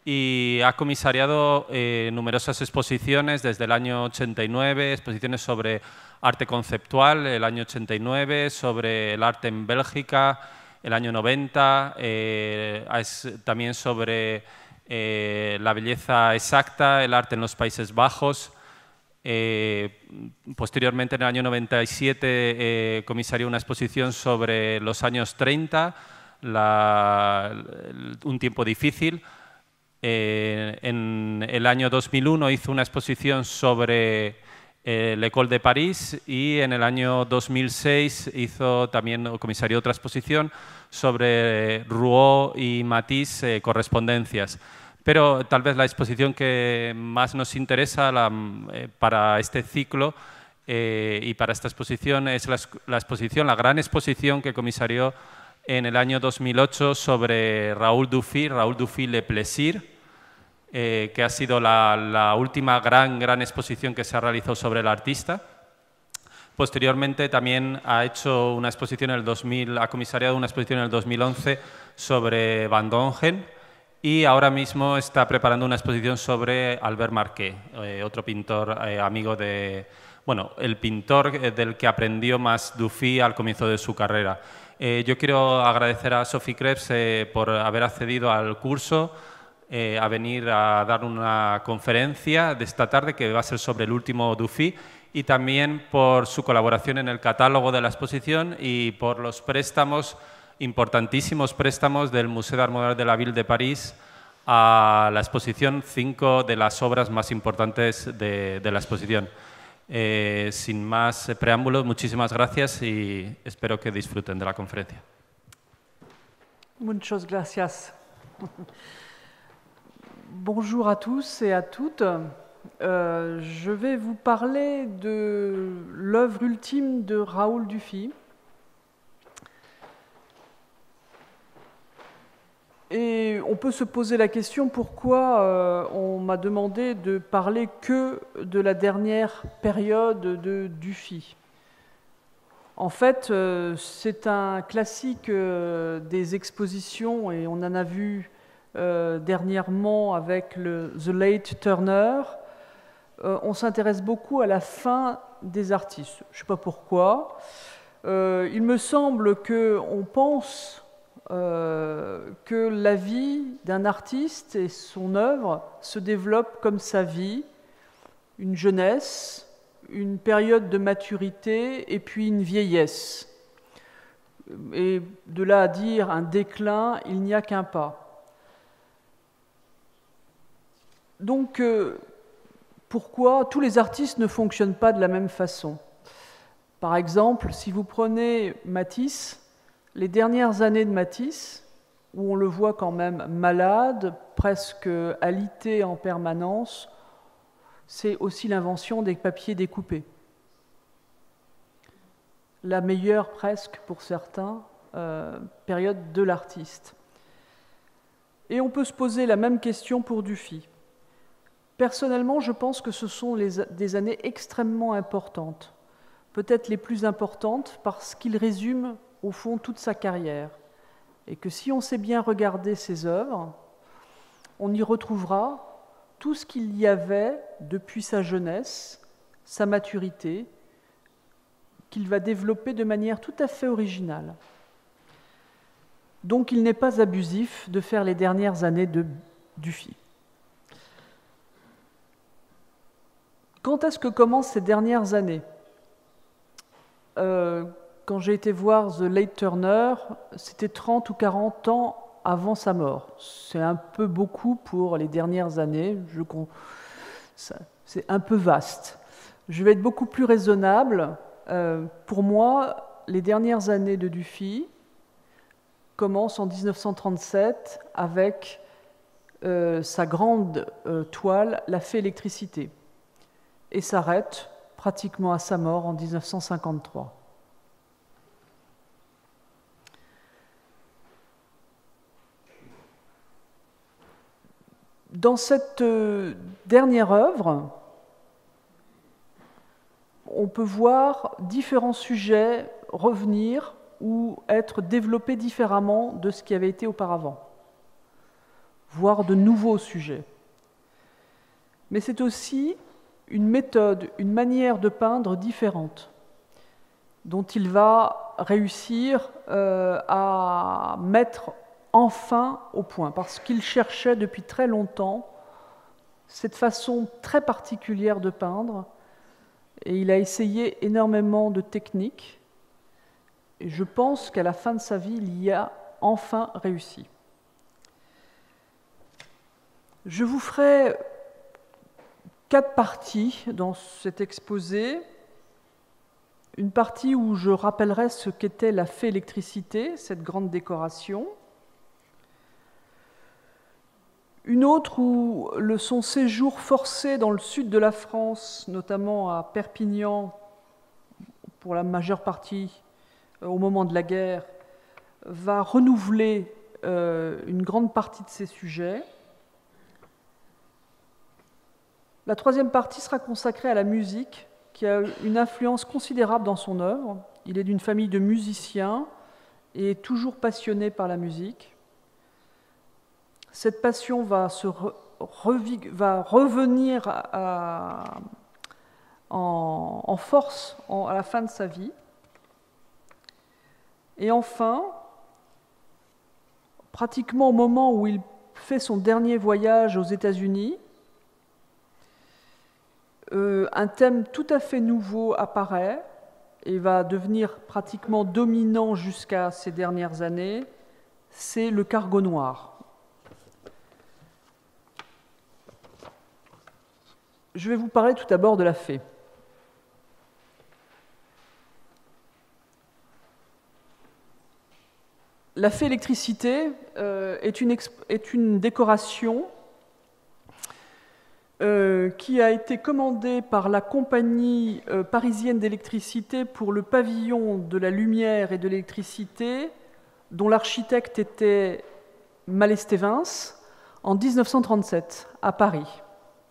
y ha comisariado numerosas exposiciones desde el año 89, exposiciones sobre arte conceptual, el año 89, sobre el arte en Bélgica, el año 90, también sobre la belleza exacta, el arte en los Países Bajos. Posteriormente, en el año 97, comisarió una exposición sobre los años 30, un tiempo difícil. En el año 2001 hizo una exposición sobre l'École de París y en el año 2006 comisarió otra exposición sobre Rouault y Matisse, correspondencias. Pero tal vez la exposición que más nos interesa para este ciclo y para esta exposición es la gran exposición que comisarió en el año 2008 sobre Raoul Dufy Le Plaisir, que ha sido la última gran exposición que se ha realizado sobre el artista. Posteriormente también ha hecho una exposición ha comisariado una exposición en el 2011 sobre Van Dongen y ahora mismo está preparando una exposición sobre Albert Marquet, otro pintor amigo el pintor del que aprendió más Dufy al comienzo de su carrera. Yo quiero agradecer a Sophie Krebs por haber accedido al curso, a venir a dar una conferencia de esta tarde que va a ser sobre el último Dufy, y también por su colaboración en el catálogo de la exposición y por los importantísimos préstamos del Musée d'Art Moderne de la Ville de París a la exposición, 5 de las obras más importantes de la exposición. Sin más preámbulos, muchísimas gracias y espero que disfruten de la conferencia. Muchas gracias. Bonjour à tous et à toutes. Je vais vous parler de l'œuvre ultime de Raoul Dufy. Et on peut se poser la question pourquoi on m'a demandé de parler que de la dernière période de Dufy. En fait, c'est un classique des expositions et on en a vu dernièrement avec The Late Turner. On s'intéresse beaucoup à la fin des artistes. Je ne sais pas pourquoi. Il me semble qu'on pense que la vie d'un artiste et son œuvre se développent comme sa vie, une jeunesse, une période de maturité et puis une vieillesse. Et de là à dire un déclin, il n'y a qu'un pas. Donc, pourquoi tous les artistes ne fonctionnent pas de la même façon? Par exemple, si vous prenez Matisse, les dernières années de Matisse, où on le voit quand même malade, presque alité en permanence, c'est aussi l'invention des papiers découpés. La meilleure presque pour certains période de l'artiste. Et on peut se poser la même question pour Dufy. Personnellement, je pense que ce sont des années extrêmement importantes, peut-être les plus importantes parce qu'ils résument au fond toute sa carrière, et que si on sait bien regarder ses œuvres, on y retrouvera tout ce qu'il y avait depuis sa jeunesse, sa maturité, qu'il va développer de manière tout à fait originale. Donc il n'est pas abusif de faire les dernières années de Dufy. Quand est-ce que commencent ces dernières années? Quand j'ai été voir The Late Turner, c'était 30 ou 40 ans avant sa mort. C'est un peu beaucoup pour les dernières années. C'est un peu vaste. Je vais être beaucoup plus raisonnable. Pour moi, les dernières années de Dufy commencent en 1937 avec sa grande toile La Fée Électricité et s'arrête pratiquement à sa mort en 1953. Dans cette dernière œuvre, on peut voir différents sujets revenir ou être développés différemment de ce qui avait été auparavant. voire de nouveaux sujets. Mais c'est aussi une méthode, une manière de peindre différente, dont il va réussir à mettre enfin au point, parce qu'il cherchait depuis très longtemps cette façon très particulière de peindre, et il a essayé énormément de techniques, et je pense qu'à la fin de sa vie, il y a enfin réussi. Je vous ferai 4 parties dans cet exposé. Une partie où je rappellerai ce qu'était la fée électricité, cette grande décoration. Une autre où son séjour forcé dans le sud de la France, notamment à Perpignan, pour la majeure partie au moment de la guerre, va renouveler une grande partie de ses sujets. La troisième partie sera consacrée à la musique, qui a une influence considérable dans son œuvre. Il est d'une famille de musiciens et est toujours passionné par la musique. Cette passion va revenir en force à la fin de sa vie. Et enfin, pratiquement au moment où il fait son dernier voyage aux États-Unis, un thème tout à fait nouveau apparaît et va devenir pratiquement dominant jusqu'à ces dernières années, c'est le cargo noir. Je vais vous parler tout d'abord de la fée. La fée électricité est une décoration qui a été commandée par la compagnie parisienne d'électricité pour le pavillon de la lumière et de l'électricité, dont l'architecte était Malestévins, en 1937, à Paris.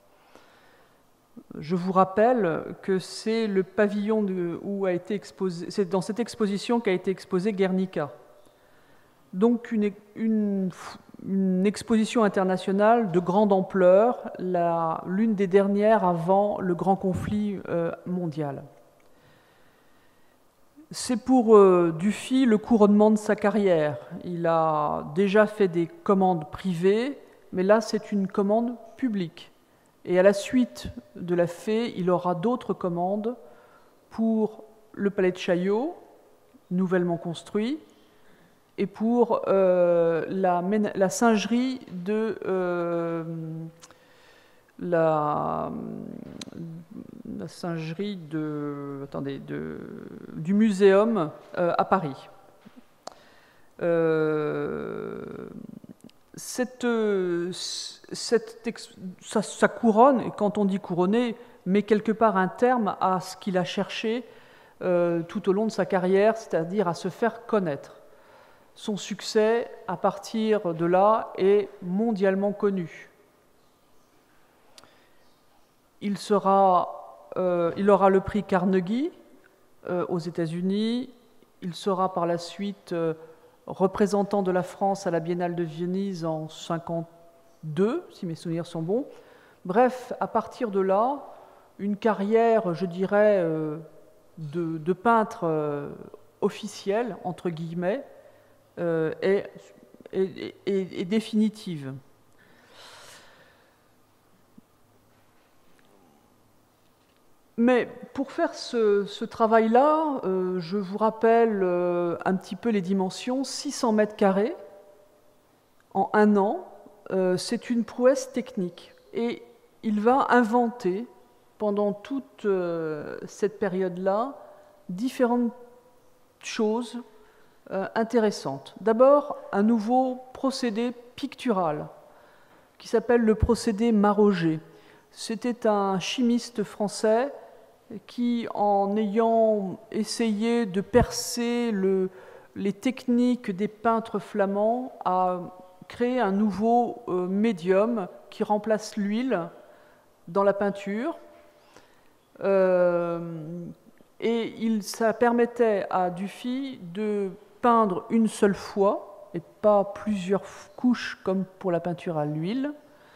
Je vous rappelle que c'est le pavillon où a été exposé, c'est dans cette exposition qu'a été exposé Guernica. Donc une exposition internationale de grande ampleur, l'une des dernières avant le grand conflit mondial. C'est pour Dufy le couronnement de sa carrière. Il a déjà fait des commandes privées, mais là c'est une commande publique. Et à la suite de la fée, il aura d'autres commandes pour le palais de Chaillot, nouvellement construit, et pour la singerie du muséum à Paris. Sa couronne, et quand on dit couronner, met quelque part un terme à ce qu'il a cherché tout au long de sa carrière, c'est-à-dire à se faire connaître. Son succès, à partir de là, est mondialement connu. Il aura le prix Carnegie aux États-Unis. Il sera par la suite représentant de la France à la Biennale de Venise en 1952, si mes souvenirs sont bons. Bref, à partir de là, une carrière, je dirais, de peintre officiel, entre guillemets, est définitive. Mais pour faire ce travail-là, je vous rappelle un petit peu les dimensions. 600 mètres carrés en un an, c'est une prouesse technique. Et il va inventer, pendant toute cette période-là, différentes choses intéressantes. D'abord, un nouveau procédé pictural qui s'appelle le procédé Marauger. C'était un chimiste français qui, en ayant essayé de percer les techniques des peintres flamands, a créé un nouveau médium qui remplace l'huile dans la peinture. Et ça permettait à Dufy de peindre une seule fois et pas plusieurs couches comme pour la peinture à l'huile,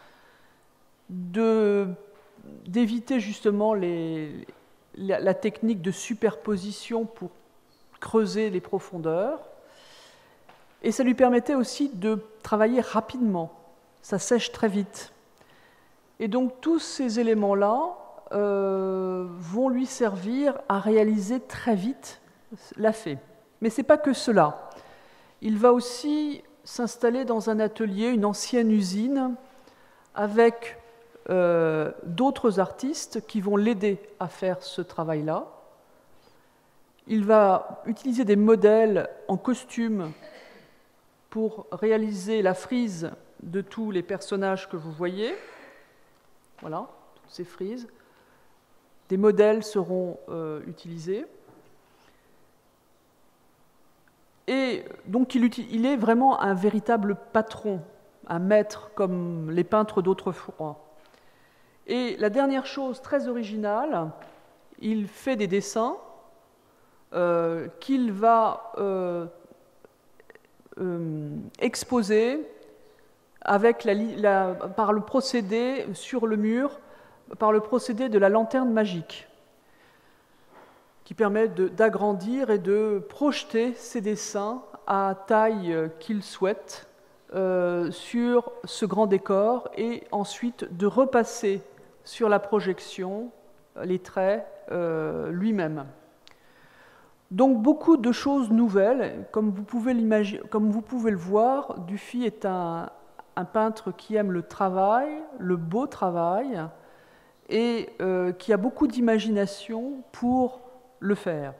d'éviter justement la technique de superposition pour creuser les profondeurs, et ça lui permettait aussi de travailler rapidement. Ça sèche très vite. Et donc tous ces éléments-là vont lui servir à réaliser très vite l'affait. Mais ce n'est pas que cela. Il va aussi s'installer dans un atelier, une ancienne usine, avec d'autres artistes qui vont l'aider à faire ce travail-là. Il va utiliser des modèles en costume pour réaliser la frise de tous les personnages que vous voyez. Voilà, toutes ces frises. Des modèles seront utilisés. Et donc il est vraiment un véritable patron, un maître comme les peintres d'autrefois. Et la dernière chose très originale, il fait des dessins qu'il va exposer avec par le procédé sur le mur, par le procédé de la lanterne magique, qui permet d'agrandir et de projeter ces dessins à taille qu'il souhaite sur ce grand décor, et ensuite de repasser sur la projection les traits lui-même. Donc beaucoup de choses nouvelles, comme vous pouvez le voir. Dufy est un peintre qui aime le travail, le beau travail, et qui a beaucoup d'imagination pour le faire.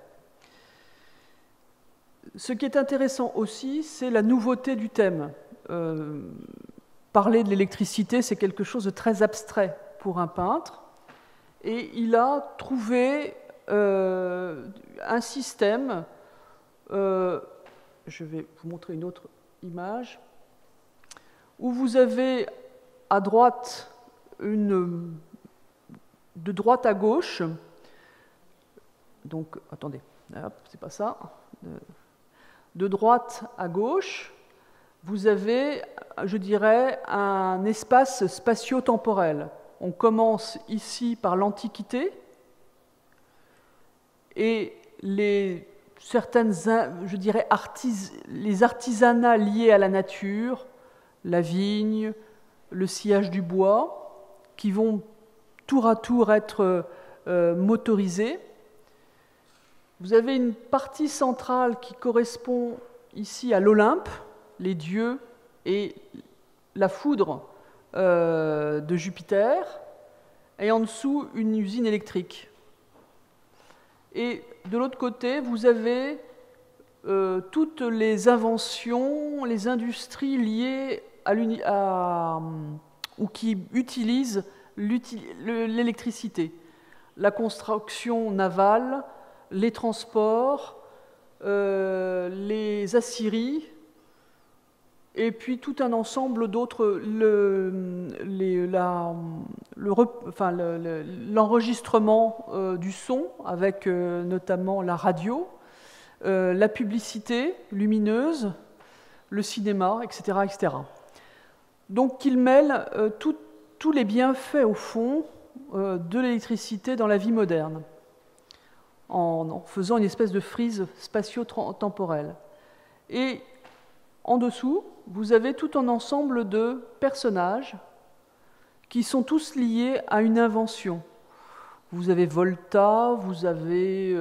Ce qui est intéressant aussi, c'est la nouveauté du thème. Parler de l'électricité, c'est quelque chose de très abstrait pour un peintre, et il a trouvé un système. Je vais vous montrer une autre image, où vous avez à droite, de droite à gauche, donc attendez, hop, c'est pas ça, de droite à gauche, vous avez, je dirais, un espace spatio-temporel. On commence ici par l'Antiquité, et certaines, je dirais, les artisanats liés à la nature, la vigne, le sciage du bois, qui vont tour à tour être motorisés. Vous avez une partie centrale qui correspond ici à l'Olympe, les dieux et la foudre de Jupiter, et en dessous une usine électrique. Et de l'autre côté, vous avez toutes les inventions, les industries liées ou qui utilisent l'électricité. La construction navale, les transports, les aciéries, et puis tout un ensemble d'autres, l'enregistrement du son, avec notamment la radio, la publicité lumineuse, le cinéma, etc. etc. Donc il mêle tous les bienfaits, au fond, de l'électricité dans la vie moderne, en faisant une espèce de frise spatio-temporelle. Et en dessous, vous avez tout un ensemble de personnages qui sont tous liés à une invention. Vous avez Volta, vous avez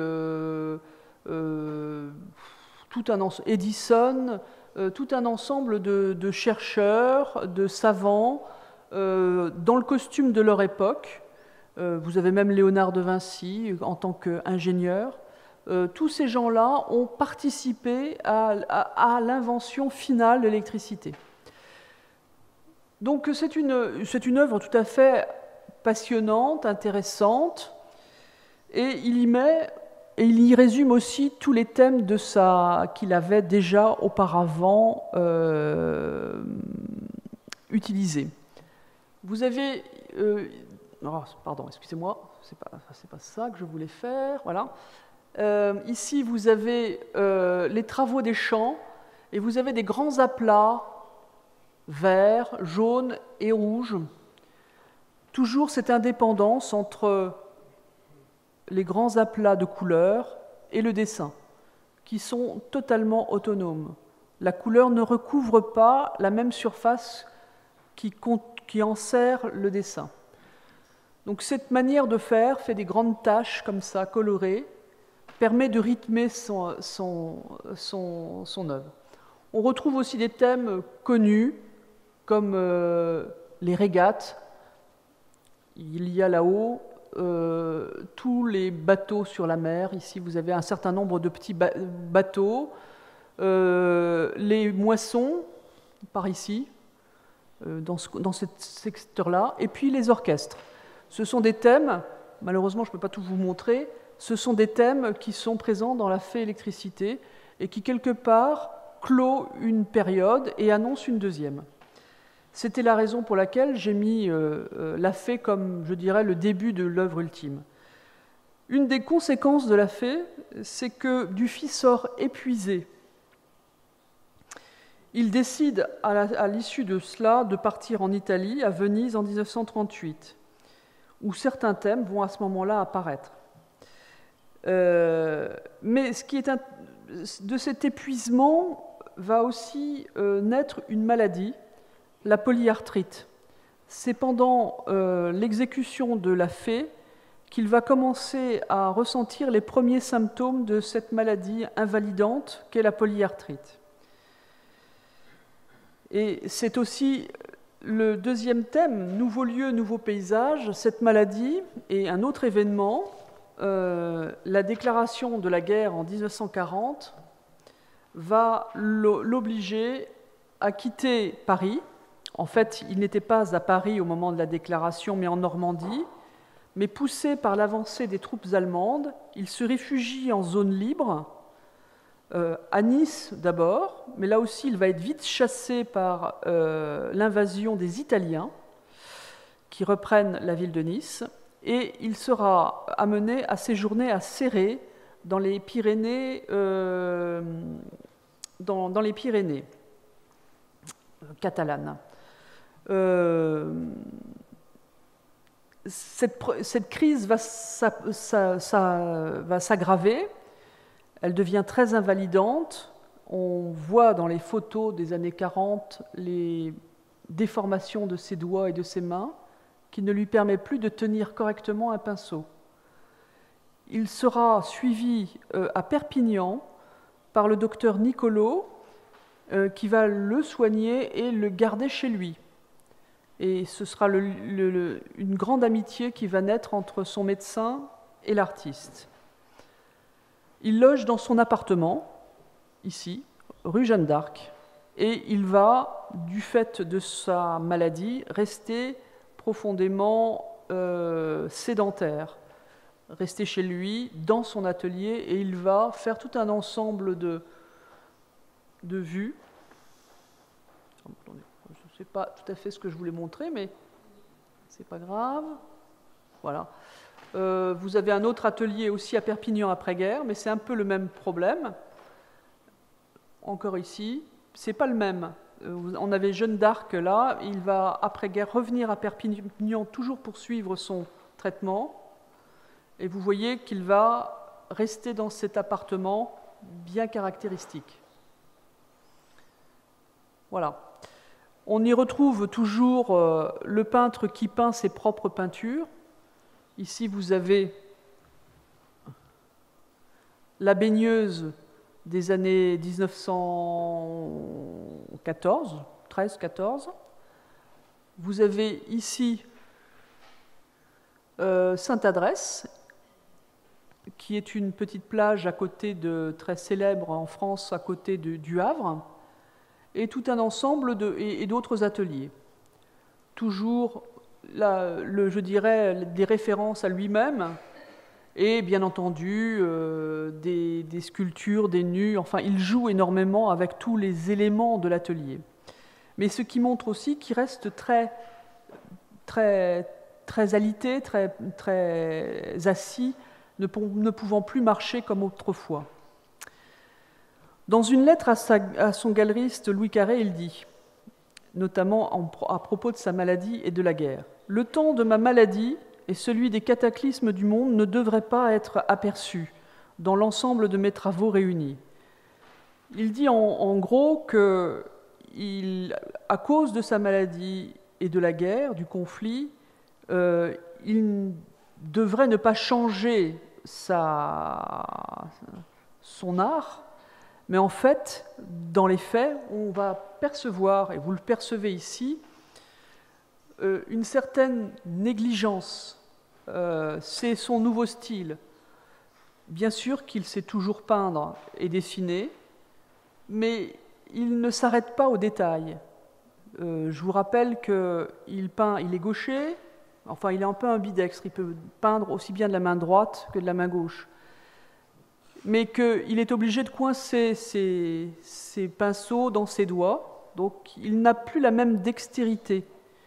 Edison, tout un ensemble de chercheurs, de savants, dans le costume de leur époque. Vous avez même Léonard de Vinci en tant qu'ingénieur. Tous ces gens-là ont participé à l'invention finale de l'électricité. Donc c'est une œuvre tout à fait passionnante, intéressante, et il y résume aussi tous les thèmes qu'il avait déjà auparavant utilisés. Vous avez... pardon, excusez-moi, c'est pas ça que je voulais faire, voilà. Ici, vous avez les travaux des champs, et vous avez des grands aplats verts, jaunes et rouges. Toujours cette indépendance entre les grands aplats de couleurs et le dessin, qui sont totalement autonomes. La couleur ne recouvre pas la même surface qui enserre le dessin. Donc cette manière de faire fait des grandes taches comme ça, colorées, permet de rythmer son œuvre. On retrouve aussi des thèmes connus, comme les régates. Il y a là-haut tous les bateaux sur la mer. Ici, vous avez un certain nombre de petits bateaux. Les moissons, par ici, dans ce secteur-là. Et puis les orchestres. Ce sont des thèmes, malheureusement je ne peux pas tout vous montrer, ce sont des thèmes qui sont présents dans la fée électricité et qui quelque part clôt une période et annonce une deuxième. C'était la raison pour laquelle j'ai mis la fée comme, je dirais, le début de l'œuvre ultime. Une des conséquences de la fée, c'est que Dufy sort épuisé. Il décide à l'issue de cela de partir en Italie, à Venise en 1938. Où certains thèmes vont à ce moment-là apparaître. Mais ce qui est de cet épuisement va aussi naître une maladie, la polyarthrite. C'est pendant l'exécution de la fée qu'il va commencer à ressentir les premiers symptômes de cette maladie invalidante qu'est la polyarthrite. Et c'est aussi le deuxième thème, nouveau lieu, nouveau paysage, cette maladie et un autre événement, la déclaration de la guerre en 1940 va l'obliger à quitter Paris. En fait, il n'était pas à Paris au moment de la déclaration, mais en Normandie. Mais poussé par l'avancée des troupes allemandes, il se réfugie en zone libre, à Nice d'abord, mais là aussi il va être vite chassé par l'invasion des Italiens qui reprennent la ville de Nice, et il sera amené à séjourner à Céré, dans les Pyrénées, dans les Pyrénées catalanes. Cette crise va s'aggraver. Elle devient très invalidante. On voit dans les photos des années 40 les déformations de ses doigts et de ses mains qui ne lui permet plus de tenir correctement un pinceau. Il sera suivi à Perpignan par le docteur Nicolo qui va le soigner et le garder chez lui. Et ce sera une grande amitié qui va naître entre son médecin et l'artiste. Il loge dans son appartement, ici, rue Jeanne d'Arc, et il va, du fait de sa maladie, rester profondément sédentaire, rester chez lui, dans son atelier, et il va faire tout un ensemble de vues. Je ne sais pas tout à fait ce que je voulais montrer, mais c'est pas grave. Voilà. Vous avez un autre atelier aussi à Perpignan après-guerre, mais c'est un peu le même problème. Encore ici, c'est pas le même. On avait Jeanne d'Arc là, il va après-guerre revenir à Perpignan toujours pour suivre son traitement. Et vous voyez qu'il va rester dans cet appartement bien caractéristique. Voilà. On y retrouve toujours le peintre qui peint ses propres peintures. Ici, vous avez la baigneuse des années 1914, 13-14. Vous avez ici Sainte-Adresse, qui est une petite plage à côté très célèbre en France, à côté du Havre, et tout un ensemble et d'autres ateliers. Toujours, je dirais, des références à lui-même, et bien entendu des sculptures, des nus, enfin il joue énormément avec tous les éléments de l'atelier. Mais ce qui montre aussi qu'il reste très alité, très assis, ne pouvant plus marcher comme autrefois. Dans une lettre à son galeriste Louis Carré, il dit, notamment à propos de sa maladie et de la guerre, « Le temps de ma maladie et celui des cataclysmes du monde ne devraient pas être aperçus dans l'ensemble de mes travaux réunis. » Il dit en gros que, à cause de sa maladie et de la guerre, du conflit, il devrait ne pas changer son art, mais en fait, dans les faits, on va percevoir, et vous le percevez ici, une certaine négligence. C'est son nouveau style. Bien sûr qu'il sait toujours peindre et dessiner, mais il ne s'arrête pas aux détails. Je vous rappelle qu'il peint, il est gaucher, enfin il est un peu ambidextre, il peut peindre aussi bien de la main droite que de la main gauche. Mais qu'il est obligé de coincer ses pinceaux dans ses doigts, donc il n'a plus la même dextérité.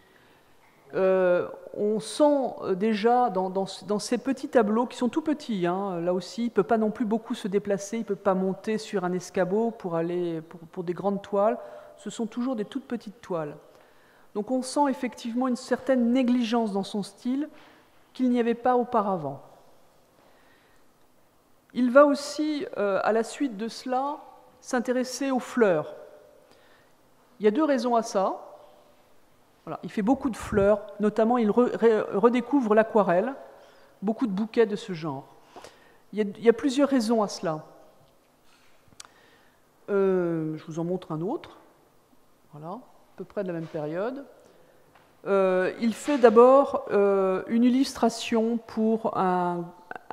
On sent déjà dans ces petits tableaux, qui sont tout petits, hein, là aussi, il ne peut pas non plus beaucoup se déplacer, il ne peut pas monter sur un escabeau pour des grandes toiles, ce sont toujours des toutes petites toiles. Donc on sent effectivement une certaine négligence dans son style qu'il n'y avait pas auparavant. Il va aussi, à la suite de cela, s'intéresser aux fleurs. Il y a deux raisons à ça. Voilà, il fait beaucoup de fleurs, notamment il redécouvre l'aquarelle, beaucoup de bouquets de ce genre. Il y a plusieurs raisons à cela. Je vous en montre un autre, voilà, à peu près de la même période. Il fait d'abord une illustration pour un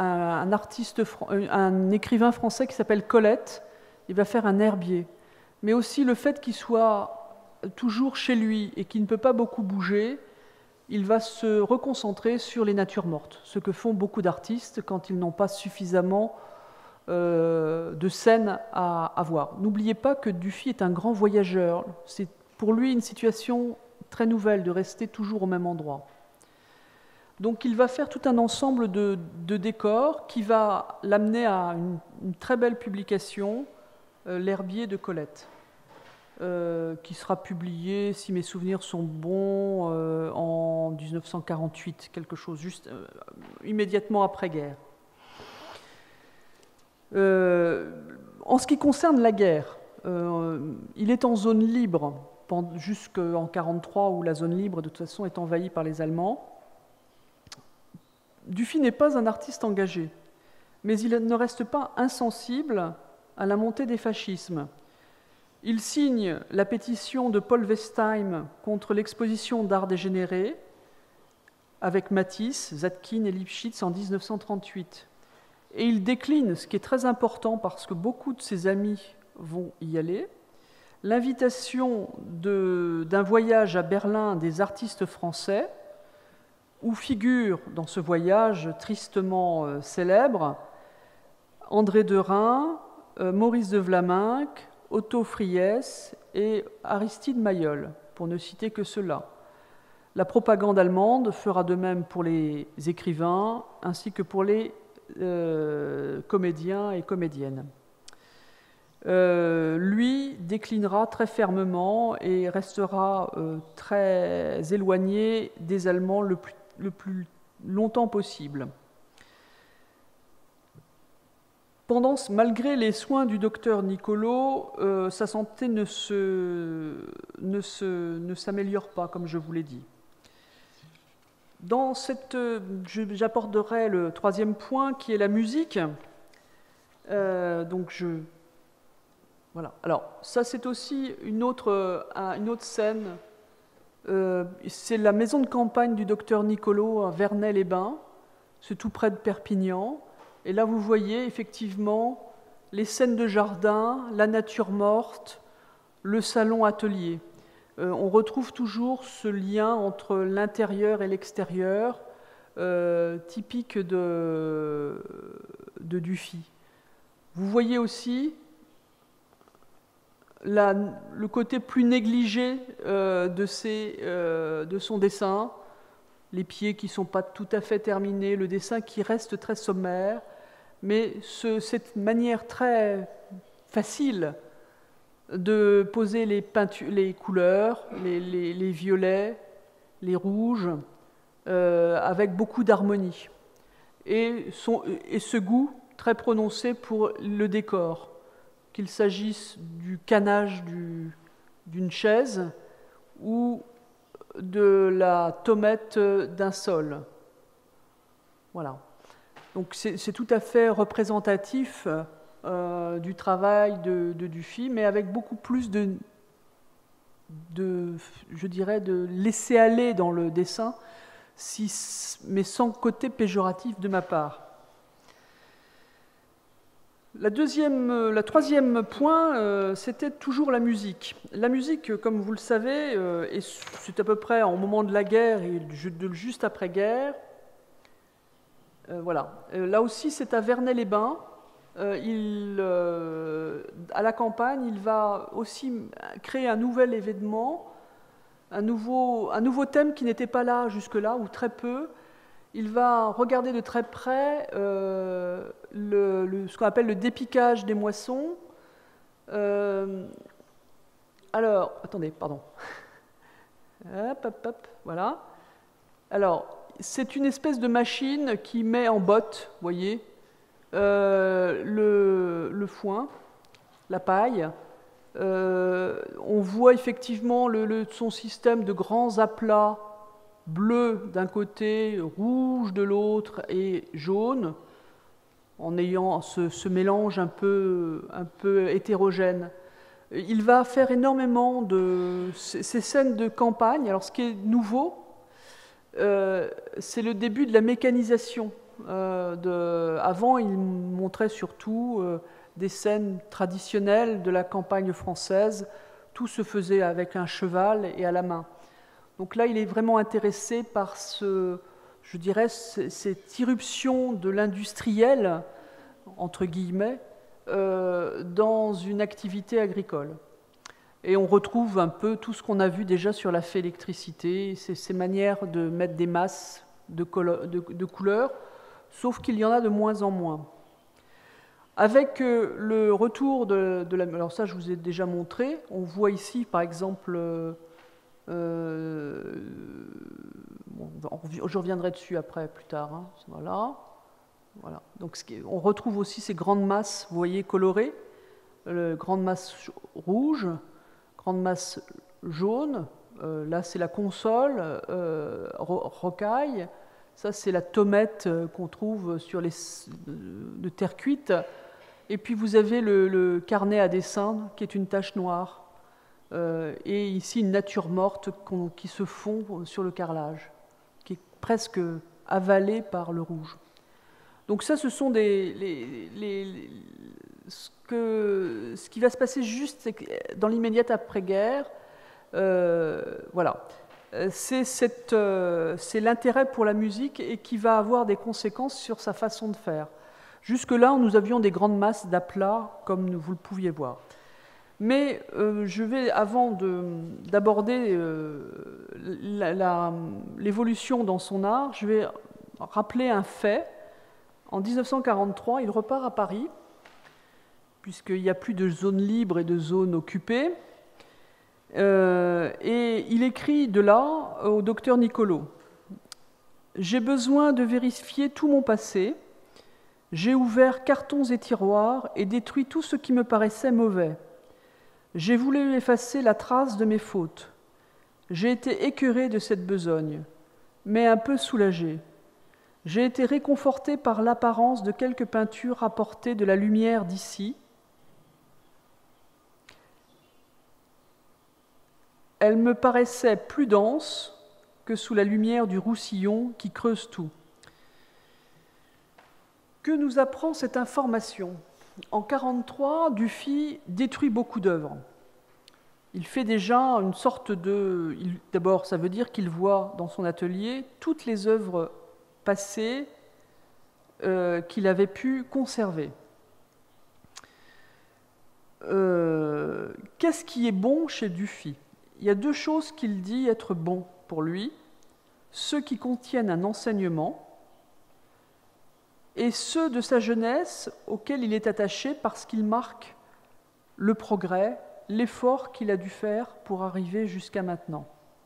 écrivain français qui s'appelle Colette. Il va faire un herbier. Mais aussi le fait qu'il soit toujours chez lui et qu'il ne peut pas beaucoup bouger, il va se reconcentrer sur les natures mortes, ce que font beaucoup d'artistes quand ils n'ont pas suffisamment de scènes à voir. N'oubliez pas que Dufy est un grand voyageur. C'est pour lui une situation très nouvelle de rester toujours au même endroit. Donc il va faire tout un ensemble de décors qui va l'amener à une très belle publication, L'herbier de Colette, qui sera publié, si mes souvenirs sont bons, en 1948, quelque chose juste immédiatement après-guerre. En ce qui concerne la guerre, il est en zone libre jusqu'en 1943, où la zone libre de toute façon est envahie par les Allemands. Dufy n'est pas un artiste engagé, mais il ne reste pas insensible à la montée des fascismes. Il signe la pétition de Paul Westheim contre l'exposition d'art dégénéré avec Matisse, Zadkine et Lipschitz en 1938. Et il décline, ce qui est très important parce que beaucoup de ses amis vont y aller, l'invitation d'un voyage à Berlin des artistes français, où figurent dans ce voyage tristement célèbre André Derain, Maurice de Vlaminck, Otto Friess et Aristide Maillol, pour ne citer que ceux-là. La propagande allemande fera de même pour les écrivains ainsi que pour les comédiens et comédiennes. Lui déclinera très fermement et restera très éloigné des Allemands le plus longtemps possible. Malgré les soins du docteur Nicolo, sa santé ne s'améliore pas, comme je vous l'ai dit. J'apporterai le troisième point, qui est la musique. Voilà. Alors, ça, c'est aussi une autre scène. C'est la maison de campagne du docteur Nicolo à Vernay-les-Bains. C'est tout près de Perpignan. Et là, vous voyez effectivement les scènes de jardin, la nature morte, le salon-atelier. On retrouve toujours ce lien entre l'intérieur et l'extérieur, typique de Dufy. Vous voyez aussi le côté plus négligé de son dessin, les pieds qui ne sont pas tout à fait terminés, le dessin qui reste très sommaire, mais cette manière très facile de poser les couleurs, les violets, les rouges, avec beaucoup d'harmonie. Et ce goût très prononcé pour le décor, qu'il s'agisse du canage d'une chaise ou de la tomette d'un sol. Voilà. Donc c'est tout à fait représentatif du travail de Dufy, mais avec beaucoup plus je dirais, de laisser aller dans le dessin, mais sans côté péjoratif de ma part. La troisième point, c'était toujours la musique. La musique, comme vous le savez, c'est à peu près au moment de la guerre et juste après-guerre. Voilà. Là aussi, c'est à Vernay-les-Bains. À la campagne, il va aussi créer un nouvel événement, un nouveau thème qui n'était pas là jusque-là, ou très peu. Il va regarder de très près ce qu'on appelle le dépiquage des moissons. Alors, attendez, pardon. Hop, voilà. Alors, c'est une espèce de machine qui met en botte, vous voyez, le foin, la paille. On voit effectivement son système de grands aplats bleus d'un côté, rouge de l'autre et jaune, en ayant ce mélange un peu hétérogène. Il va faire énormément de ces scènes de campagne. Alors ce qui est nouveau, c'est le début de la mécanisation. Avant, il montrait surtout des scènes traditionnelles de la campagne française. Tout se faisait avec un cheval et à la main. Donc là, il est vraiment intéressé par je dirais, cette irruption de l'industriel, entre guillemets, dans une activité agricole. Et on retrouve un peu tout ce qu'on a vu déjà sur la fée électricité, ces manières de mettre des masses de couleurs, sauf qu'il y en a de moins en moins. Avec le retour de la... Alors ça, je vous ai déjà montré. On voit ici, par exemple... je reviendrai dessus après, plus tard. Hein. Voilà. Donc, on retrouve aussi ces grandes masses, vous voyez, colorées. Grande masse rouge, grande masse jaune. Là, c'est la console, rocaille. Ça, c'est la tomette qu'on trouve sur de terre cuite. Et puis, vous avez le carnet à dessin, qui est une tache noire. Et ici, une nature morte qui se fond sur le carrelage, qui est presque avalée par le rouge. Donc ça, ce sont ce qui va se passer juste dans l'immédiate après-guerre. Voilà. C'est l'intérêt pour la musique et qui va avoir des conséquences sur sa façon de faire. Jusque-là, nous avions des grandes masses d'aplats, comme vous le pouviez voir. Mais je vais, avant d'aborder l'évolution dans son art, je vais rappeler un fait. En 1943, il repart à Paris, puisqu'il n'y a plus de zone libre et de zone occupée. Et il écrit de là au docteur Nicolo. « J'ai besoin de vérifier tout mon passé. J'ai ouvert cartons et tiroirs et détruit tout ce qui me paraissait mauvais. J'ai voulu effacer la trace de mes fautes. J'ai été écœuré de cette besogne, mais un peu soulagé. J'ai été réconforté par l'apparence de quelques peintures rapportées de la lumière d'ici. Elles me paraissaient plus denses que sous la lumière du Roussillon qui creuse tout. » Que nous apprend cette information ? En 1943, Dufy détruit beaucoup d'œuvres. Il fait déjà une sorte de... D'abord, ça veut dire qu'il voit dans son atelier toutes les œuvres passées qu'il avait pu conserver. Qu'est-ce qui est bon chez Dufy ? Il y a deux choses qu'il dit être bon pour lui, ceux qui contiennent un enseignement et ceux de sa jeunesse auxquels il est attaché parce qu'ils marquent le progrès, l'effort qu'il a dû faire pour arriver jusqu'à maintenant.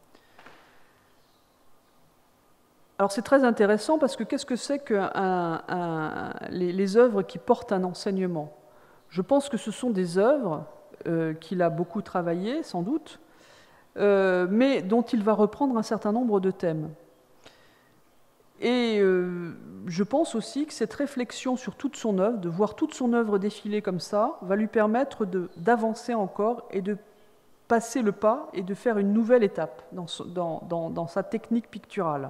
Alors c'est très intéressant parce que qu'est-ce que c'est que les œuvres qui portent un enseignement? Je pense que ce sont des œuvres qu'il a beaucoup travaillées, sans doute, mais dont il va reprendre un certain nombre de thèmes. Et je pense aussi que cette réflexion sur toute son œuvre, de voir toute son œuvre défiler comme ça, va lui permettre d'avancer encore et de passer le pas et de faire une nouvelle étape dans sa technique picturale.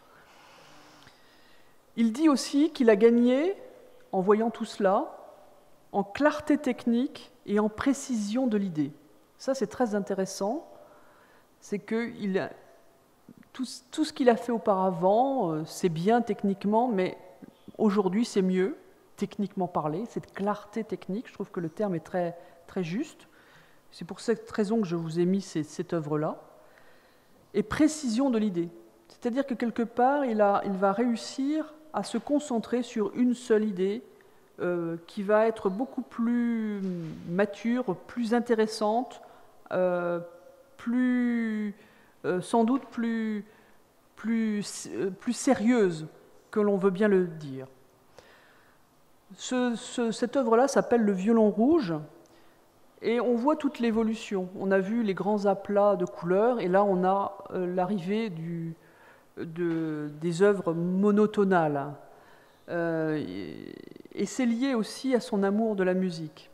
Il dit aussi qu'il a gagné, en voyant tout cela, en clarté technique et en précision de l'idée. Ça, c'est très intéressant. C'est que tout ce qu'il a fait auparavant, c'est bien techniquement, mais aujourd'hui, c'est mieux, techniquement parlé. Cette clarté technique, je trouve que le terme est très, très juste. C'est pour cette raison que je vous ai mis cette œuvre-là. Et précision de l'idée. C'est-à-dire que quelque part, il va réussir à se concentrer sur une seule idée qui va être beaucoup plus mature, plus intéressante, sans doute plus sérieuse que l'on veut bien le dire. Cette œuvre-là s'appelle Le Violon rouge, et on voit toute l'évolution. On a vu les grands aplats de couleurs, et là on a l'arrivée des œuvres monotonales. Et c'est lié aussi à son amour de la musique.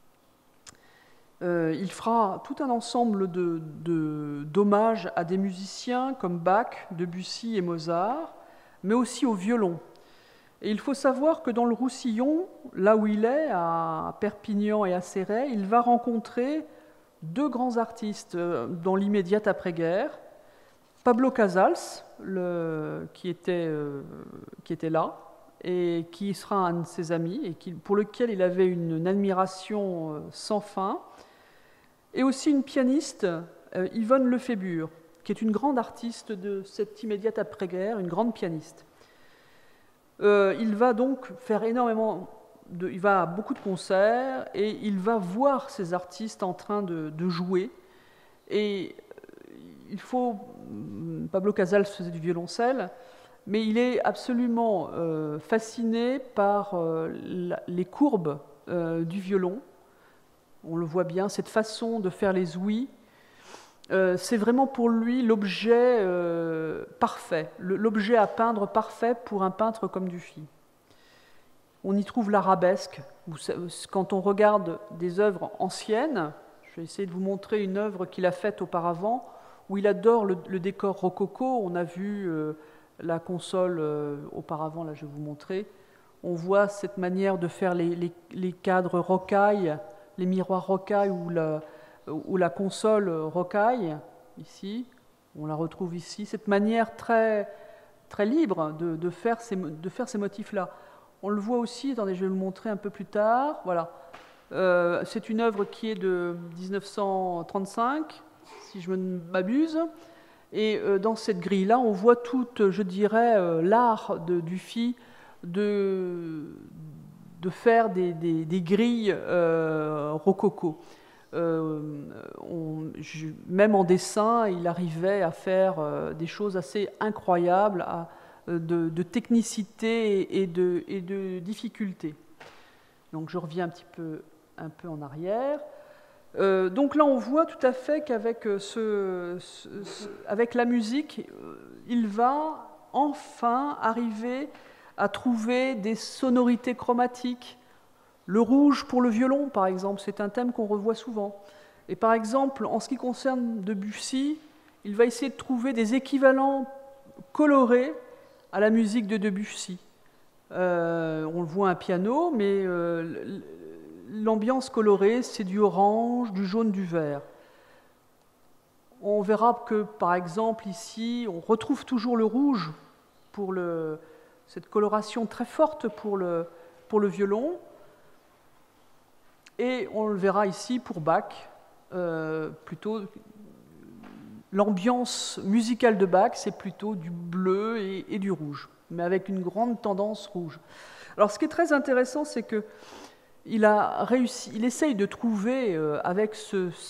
Il fera tout un ensemble d'hommages à des musiciens comme Bach, Debussy et Mozart, mais aussi au violon. Et il faut savoir que dans le Roussillon, là où il est, à Perpignan et à Céret, il va rencontrer deux grands artistes dans l'immédiate après-guerre. Pablo Casals, qui était là, et qui sera un de ses amis, et pour lequel il avait une admiration sans fin, et aussi une pianiste, Yvonne Lefébure, qui est une grande artiste de cette immédiate après-guerre, une grande pianiste. Il va donc faire il va à beaucoup de concerts, et il va voir ces artistes en train de jouer, et Pablo Casals faisait du violoncelle, mais il est absolument fasciné par les courbes du violon. On le voit bien, cette façon de faire les ouïes, c'est vraiment pour lui l'objet parfait, l'objet à peindre parfait pour un peintre comme Dufy. On y trouve l'arabesque. Quand on regarde des œuvres anciennes, je vais essayer de vous montrer une œuvre qu'il a faite auparavant, où il adore le décor rococo. On a vu la console auparavant, là je vais vous montrer. On voit cette manière de faire les cadres rocaille, les miroirs rocaille ou la console rocaille, ici. On la retrouve ici. Cette manière très, très libre de faire ces motifs-là. On le voit aussi, attendez, je vais le montrer un peu plus tard. Voilà. C'est une œuvre qui est de 1935, si je ne m'abuse. Et dans cette grille-là, on voit tout, je dirais, l'art de Dufy de faire des grilles rococo. Même en dessin, il arrivait à faire des choses assez incroyables, de technicité et de difficulté. Donc je reviens un peu en arrière. Donc là, on voit tout à fait qu'avec avec la musique, il va enfin arriver à trouver des sonorités chromatiques. Le rouge pour le violon, par exemple, c'est un thème qu'on revoit souvent. Et par exemple, en ce qui concerne Debussy, il va essayer de trouver des équivalents colorés à la musique de Debussy. On le voit à un piano, mais l'ambiance colorée, c'est du orange, du jaune, du vert. On verra que, par exemple, ici, on retrouve toujours le rouge pour cette coloration très forte pour le violon. Et on le verra ici pour Bach, plutôt l'ambiance musicale de Bach, c'est plutôt du bleu et du rouge, mais avec une grande tendance rouge. Alors ce qui est très intéressant, c'est que il a réussi, il essaye de trouver avec,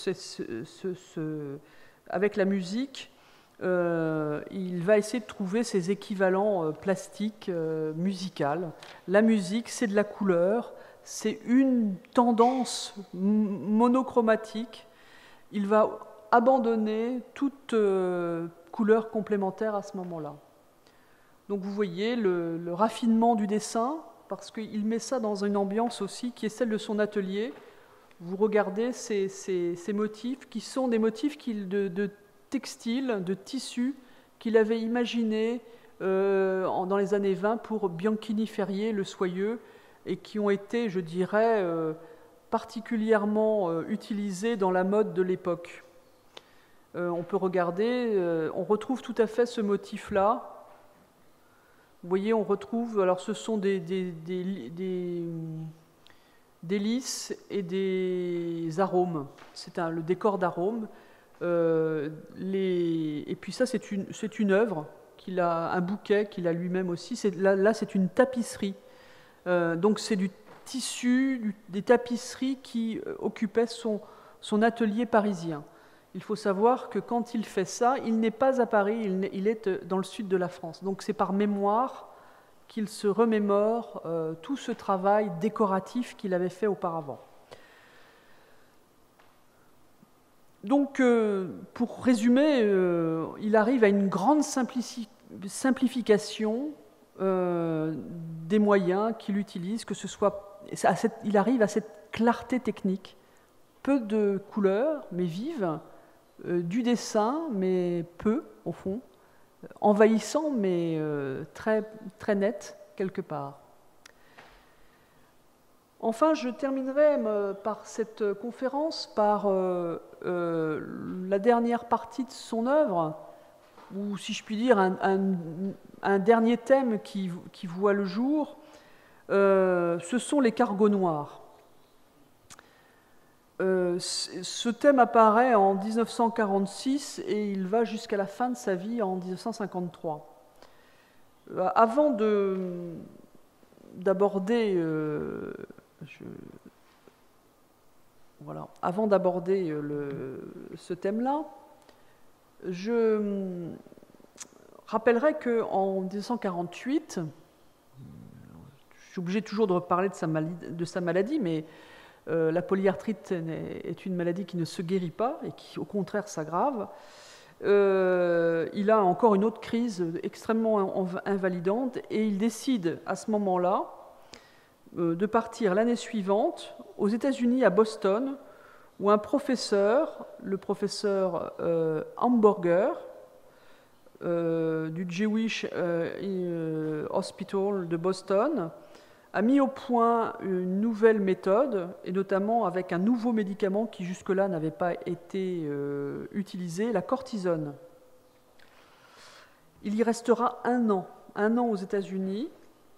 avec la musique, il va essayer de trouver ses équivalents plastiques, musicales. La musique, c'est de la couleur, c'est une tendance monochromatique. Il va abandonner toute couleur complémentaire à ce moment-là. Donc vous voyez le raffinement du dessin, parce qu'il met ça dans une ambiance aussi qui est celle de son atelier. Vous regardez ces motifs qui sont des motifs de textile, de tissu qu'il avait imaginé dans les années 20 pour Bianchini Ferrier, le Soyeux, et qui ont été, je dirais, particulièrement utilisés dans la mode de l'époque. On peut regarder, on retrouve tout à fait ce motif-là. Vous voyez, on retrouve, alors ce sont des lys et des arômes. C'est le décor d'arômes. Et puis ça, c'est une œuvre, un bouquet qu'il a lui-même aussi. Là, c'est une tapisserie. Donc c'est du tissu, des tapisseries qui occupaient son atelier parisien. Il faut savoir que quand il fait ça, il n'est pas à Paris, il est dans le sud de la France. Donc c'est par mémoire qu'il se remémore tout ce travail décoratif qu'il avait fait auparavant. Donc, pour résumer, il arrive à une grande simplification des moyens qu'il utilise, que ce soit, il arrive à cette clarté technique, peu de couleurs, mais vives, du dessin, mais peu, au fond, envahissant, mais très, très net, quelque part. Enfin, je terminerai par cette conférence par la dernière partie de son œuvre, ou si je puis dire, un dernier thème qui voit le jour. Ce sont les cargos noirs. Ce thème apparaît en 1946 et il va jusqu'à la fin de sa vie en 1953. Avant d'aborder ce thème-là, je rappellerai qu'en 1948, je suis obligé toujours de reparler de sa maladie, mais la polyarthrite est une maladie qui ne se guérit pas et qui, au contraire, s'aggrave. Il a encore une autre crise extrêmement invalidante et il décide à ce moment-là de partir l'année suivante aux États-Unis, à Boston, où un professeur, le professeur Hamburger, du Jewish Hospital de Boston, a mis au point une nouvelle méthode, et notamment avec un nouveau médicament qui jusque-là n'avait pas été utilisé, la cortisone. Il y restera un an aux États-Unis,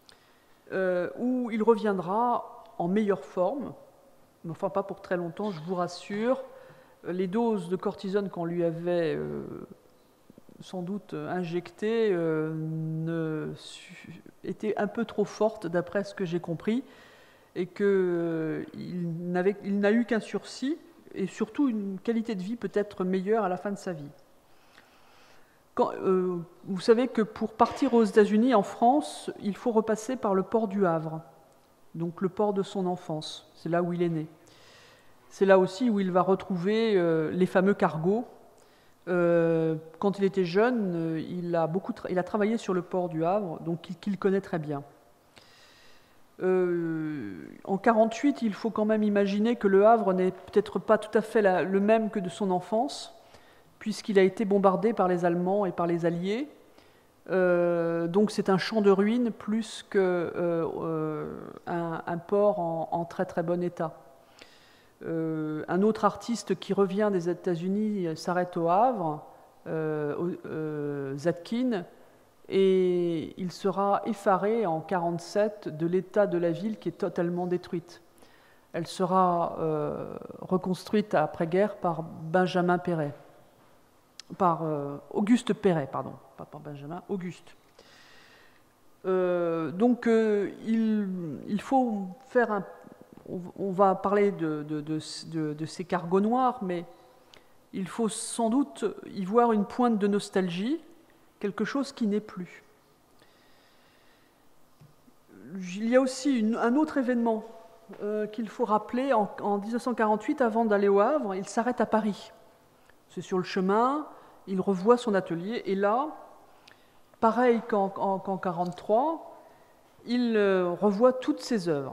où il reviendra en meilleure forme, mais enfin pas pour très longtemps, je vous rassure. Les doses de cortisone qu'on lui avait sans doute injectées étaient un peu trop fortes d'après ce que j'ai compris, et qu'il n'a eu qu'un sursis et surtout une qualité de vie peut-être meilleure à la fin de sa vie. Vous savez que pour partir aux États-Unis, en France, il faut repasser par le port du Havre, donc le port de son enfance, c'est là où il est né. C'est là aussi où il va retrouver les fameux cargos. Quand il était jeune, il a travaillé sur le port du Havre, donc qu'il connaît très bien. En 1948, il faut quand même imaginer que le Havre n'est peut-être pas tout à fait le même que de son enfance, puisqu'il a été bombardé par les Allemands et par les Alliés. Donc c'est un champ de ruines plus qu'un port en très très bon état. Un autre artiste qui revient des États-Unis s'arrête au Havre, Zadkine, et il sera effaré en 1947 de l'état de la ville qui est totalement détruite. Elle sera reconstruite après-guerre par Benjamin Perret. Par Auguste Perret, pardon, pas par Benjamin, Auguste. Donc il faut faire on va parler de ces cargos noirs, mais il faut sans doute y voir une pointe de nostalgie, quelque chose qui n'est plus. Il y a aussi un autre événement qu'il faut rappeler. En 1948, avant d'aller au Havre, il s'arrête à Paris. C'est sur le chemin, il revoit son atelier, et là, pareil qu'en 1943, il revoit toutes ses œuvres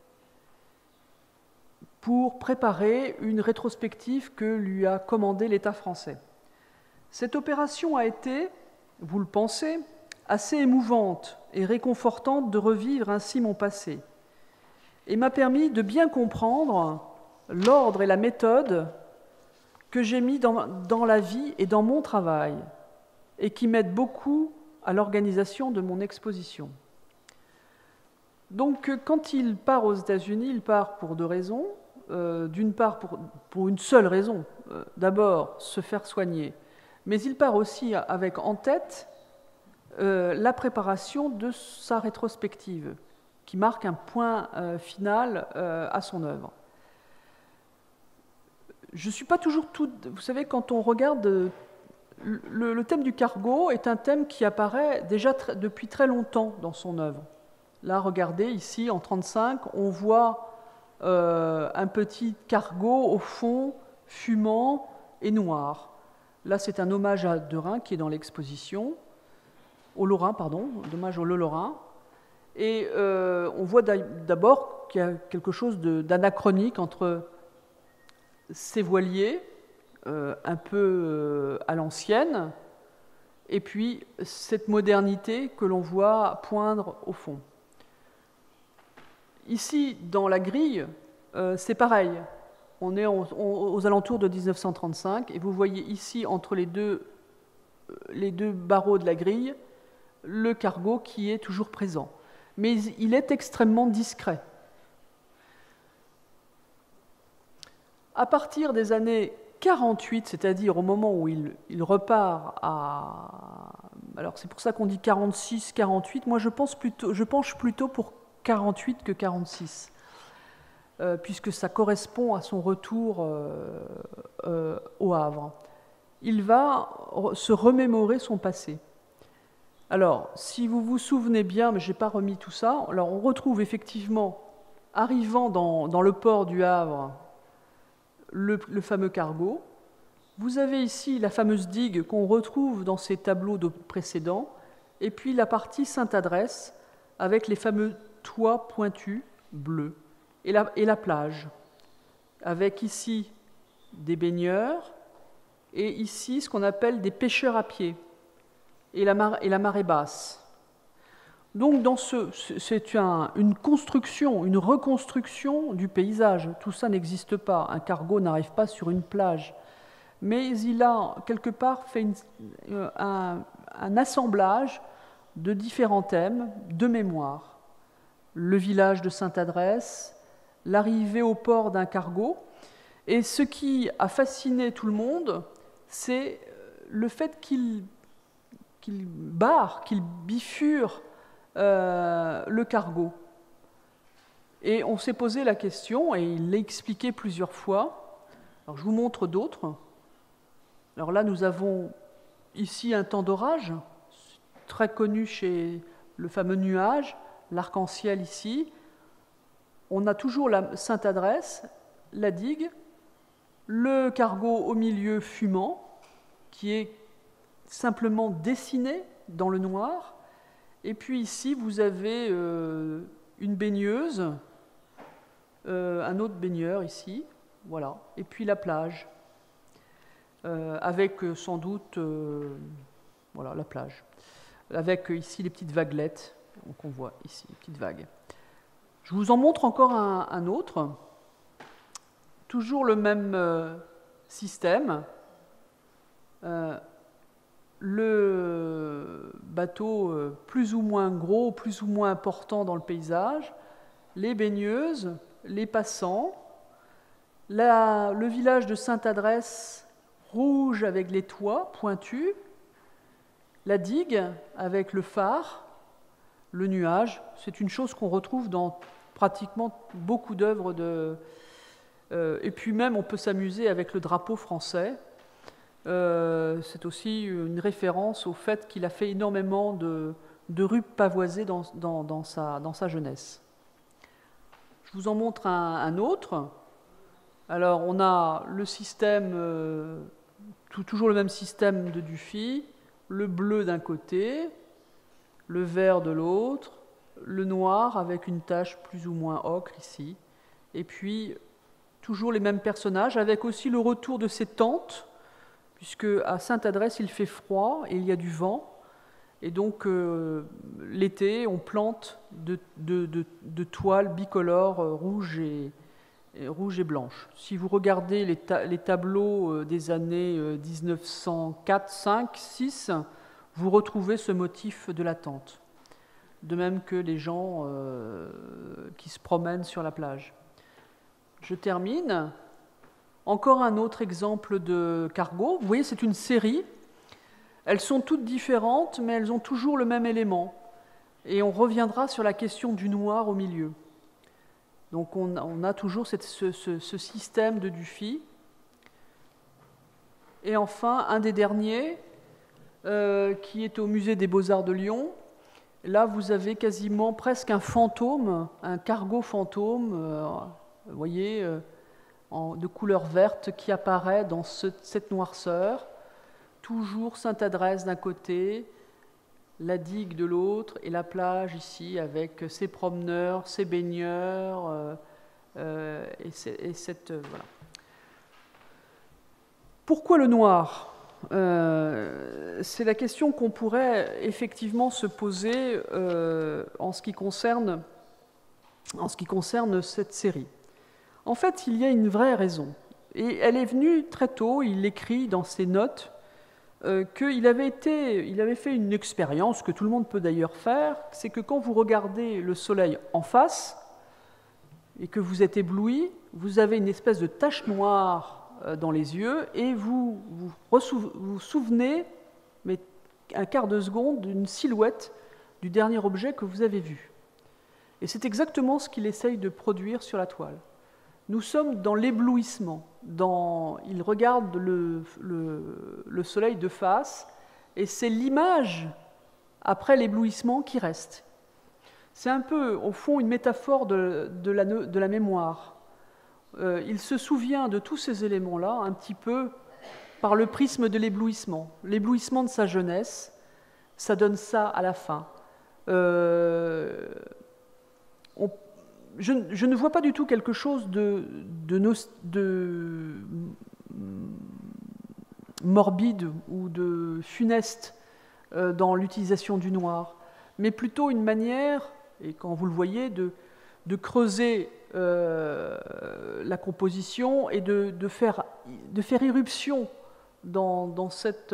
pour préparer une rétrospective que lui a commandée l'État français. Cette opération a été, vous le pensez, assez émouvante et réconfortante de revivre ainsi mon passé, et m'a permis de bien comprendre l'ordre et la méthode que j'ai mis dans la vie et dans mon travail, et qui m'aident beaucoup à l'organisation de mon exposition. Donc, quand il part aux États-Unis, il part pour deux raisons. D'une part, pour une seule raison, d'abord se faire soigner, mais il part aussi avec en tête la préparation de sa rétrospective, qui marque un point final à son œuvre. Je ne suis pas toujours tout... Vous savez, quand on regarde... Le thème du cargo est un thème qui apparaît déjà depuis très longtemps dans son œuvre. Là, regardez, ici, en 1935, on voit un petit cargo au fond, fumant et noir. Là, c'est un hommage à Derain qui est dans l'exposition, au Lorrain, pardon, un hommage au Lorrain. Et on voit d'abord qu'il y a quelque chose d'anachronique entre ces voiliers, un peu à l'ancienne, et puis cette modernité que l'on voit poindre au fond. Ici, dans la grille, c'est pareil. On est aux alentours de 1935, et vous voyez ici, entre les deux barreaux de la grille, le cargo qui est toujours présent. Mais il est extrêmement discret. À partir des années 48, c'est-à-dire au moment où il repart à... Alors c'est pour ça qu'on dit 46, 48. Moi, je penche plutôt pour 48 que 46, puisque ça correspond à son retour au Havre. Il va se remémorer son passé. Alors, si vous vous souvenez bien, mais je n'ai pas remis tout ça, alors on retrouve effectivement, arrivant dans le port du Havre, le fameux cargo. Vous avez ici la fameuse digue qu'on retrouve dans ces tableaux précédents, et puis la partie Sainte-Adresse, avec les fameux toits pointus bleus, et la plage, avec ici des baigneurs, et ici ce qu'on appelle des pêcheurs à pied, et la marée basse. Donc c'est une construction, une reconstruction du paysage. Tout ça n'existe pas. Un cargo n'arrive pas sur une plage. Mais il a quelque part fait un assemblage de différents thèmes de mémoire. Le village de Sainte-Adresse, l'arrivée au port d'un cargo. Et ce qui a fasciné tout le monde, c'est le fait qu'il barre, qu'il bifurque le cargo. Et on s'est posé la question, et il l'a expliqué plusieurs fois. Alors je vous montre d'autres. Alors là, nous avons ici un temps d'orage, très connu chez le fameux nuage, l'arc-en-ciel ici. On a toujours la Sainte-Adresse, la digue, le cargo au milieu fumant, qui est simplement dessiné dans le noir. Et puis ici, vous avez une baigneuse, un autre baigneur ici, voilà. Et puis la plage, avec sans doute, voilà, la plage, avec ici les petites vaguelettes qu'on voit ici, les petites vagues. Je vous en montre encore un autre, toujours le même système. Le bateau plus ou moins gros, plus ou moins important dans le paysage, les baigneuses, les passants, le village de Sainte-Adresse, rouge avec les toits pointus, la digue avec le phare, le nuage. C'est une chose qu'on retrouve dans pratiquement beaucoup d'œuvres de... et puis même, on peut s'amuser avec le drapeau français. C'est aussi une référence au fait qu'il a fait énormément de rues pavoisées dans sa jeunesse. Je vous en montre un autre. Alors, on a le système, toujours le même système de Dufy, le bleu d'un côté, le vert de l'autre, le noir avec une tache plus ou moins ocre ici, et puis toujours les mêmes personnages, avec aussi le retour de ces tentes, puisque à Sainte-Adresse, il fait froid et il y a du vent, et donc l'été, on plante de toiles bicolores rouges et blanches. Si vous regardez les tableaux des années 1904, 5, 6, vous retrouvez ce motif de la tente, de même que les gens qui se promènent sur la plage. Je termine. Encore un autre exemple de cargo. Vous voyez, c'est une série. Elles sont toutes différentes, mais elles ont toujours le même élément. Et on reviendra sur la question du noir au milieu. Donc on a toujours ce système de Dufy. Et enfin, un des derniers, qui est au musée des Beaux-Arts de Lyon. Là, vous avez quasiment presque un fantôme, un cargo fantôme, vous voyez, de couleur verte qui apparaît dans cette noirceur. Toujours Sainte-Adresse d'un côté, la digue de l'autre, et la plage ici avec ses promeneurs, ses baigneurs, et cette... voilà. Pourquoi le noir ? C'est la question qu'on pourrait effectivement se poser en ce qui concerne cette série. En fait, il y a une vraie raison. Et elle est venue très tôt, il écrit dans ses notes qu'il avait fait une expérience que tout le monde peut d'ailleurs faire, c'est que quand vous regardez le soleil en face et que vous êtes ébloui, vous avez une espèce de tache noire dans les yeux et vous souvenez, mais un quart de seconde, d'une silhouette du dernier objet que vous avez vu. Et c'est exactement ce qu'il essaye de produire sur la toile. Nous sommes dans l'éblouissement. Il regarde le soleil de face et c'est l'image après l'éblouissement qui reste. C'est un peu, au fond, une métaphore de la mémoire. Il se souvient de tous ces éléments-là un petit peu par le prisme de l'éblouissement. L'éblouissement de sa jeunesse, ça donne ça à la fin. Je ne vois pas du tout quelque chose de morbide ou de funeste dans l'utilisation du noir, mais plutôt une manière, et quand vous le voyez, de creuser la composition et de faire irruption dans cette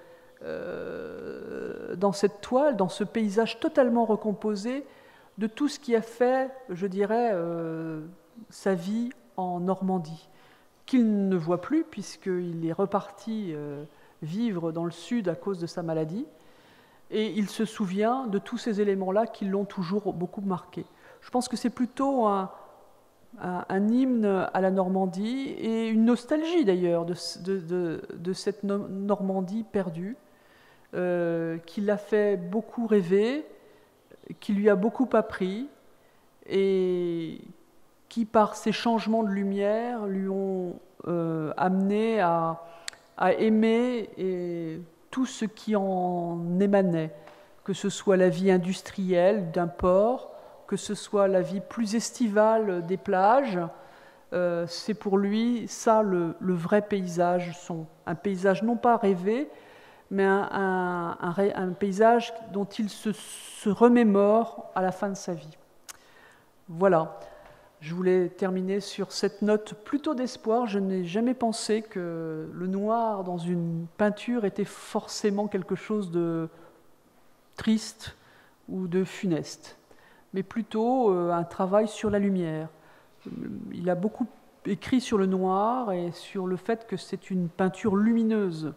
toile, dans ce paysage totalement recomposé de tout ce qui a fait, je dirais, sa vie en Normandie, qu'il ne voit plus puisqu'il est reparti vivre dans le sud à cause de sa maladie, et il se souvient de tous ces éléments-là qui l'ont toujours beaucoup marqué. Je pense que c'est plutôt un hymne à la Normandie et une nostalgie d'ailleurs de cette Normandie perdue, qui l'a fait beaucoup rêver, qui lui a beaucoup appris et qui, par ces changements de lumière, lui ont amené à aimer tout ce qui en émanait, que ce soit la vie industrielle d'un port, que ce soit la vie plus estivale des plages. C'est pour lui ça le vrai paysage, un paysage non pas rêvé, mais un paysage dont il se remémore à la fin de sa vie. Voilà, je voulais terminer sur cette note plutôt d'espoir. Je n'ai jamais pensé que le noir dans une peinture était forcément quelque chose de triste ou de funeste, mais plutôt un travail sur la lumière. Il a beaucoup écrit sur le noir et sur le fait que c'est une peinture lumineuse.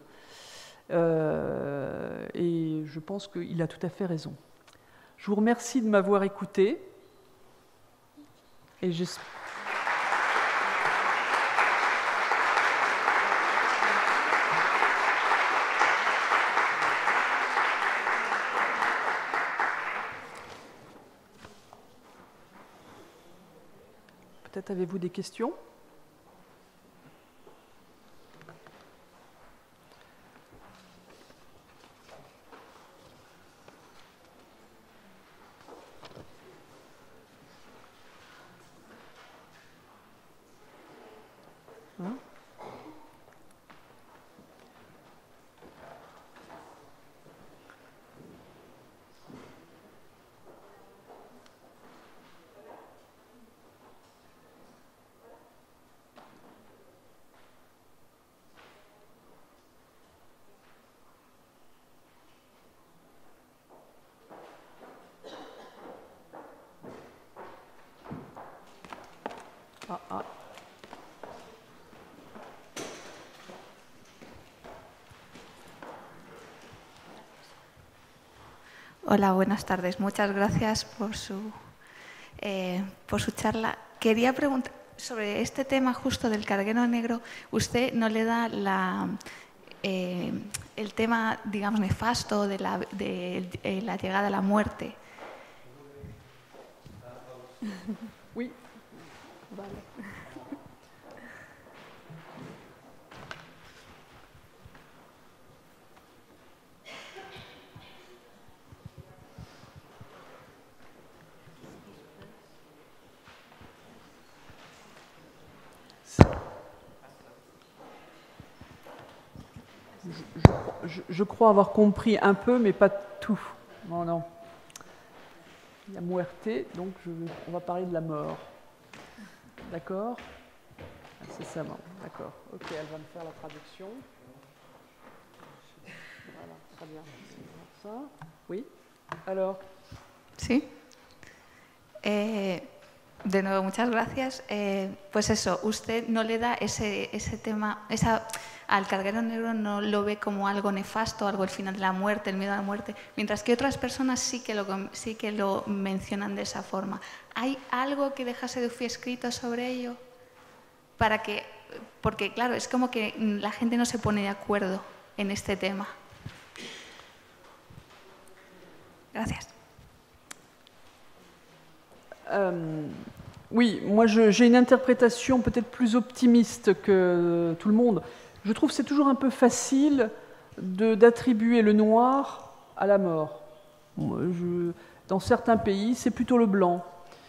Et je pense qu'il a tout à fait raison. Je vous remercie de m'avoir écouté. Et j'espère... Peut-être avez-vous des questions ? Hein ? Ah, ah. Hola, buenas tardes. Muchas gracias por su charla. Quería preguntar sobre este tema justo del carguero negro. ¿Usted no le da el tema, digamos, nefasto de la llegada a la muerte? Oui. Vale. Je crois avoir compris un peu, mais pas tout. Non, non. Il y a muerte, donc on va parler de la mort. D'accord ? C'est ça, bon. D'accord. Ok, elle va me faire la traduction. Voilà, très bien. Ça. Oui. Alors. Sí. De nuevo, muchas gracias. Pues eso, usted no le da ese tema, al carguero negro no lo ve como algo nefasto, algo el final de la muerte, el miedo a la muerte, mientras que otras personas sí que lo mencionan de esa forma. ¿Hay algo que dejase Dufy escrito sobre ello? Porque claro, es como que la gente no se pone de acuerdo en este tema. Gracias. Oui, moi j'ai une interprétation peut-être plus optimiste que tout le monde. Je trouve que c'est toujours un peu facile d'attribuer le noir à la mort. Dans certains pays, c'est plutôt le blanc.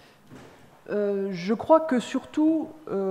Je crois que surtout,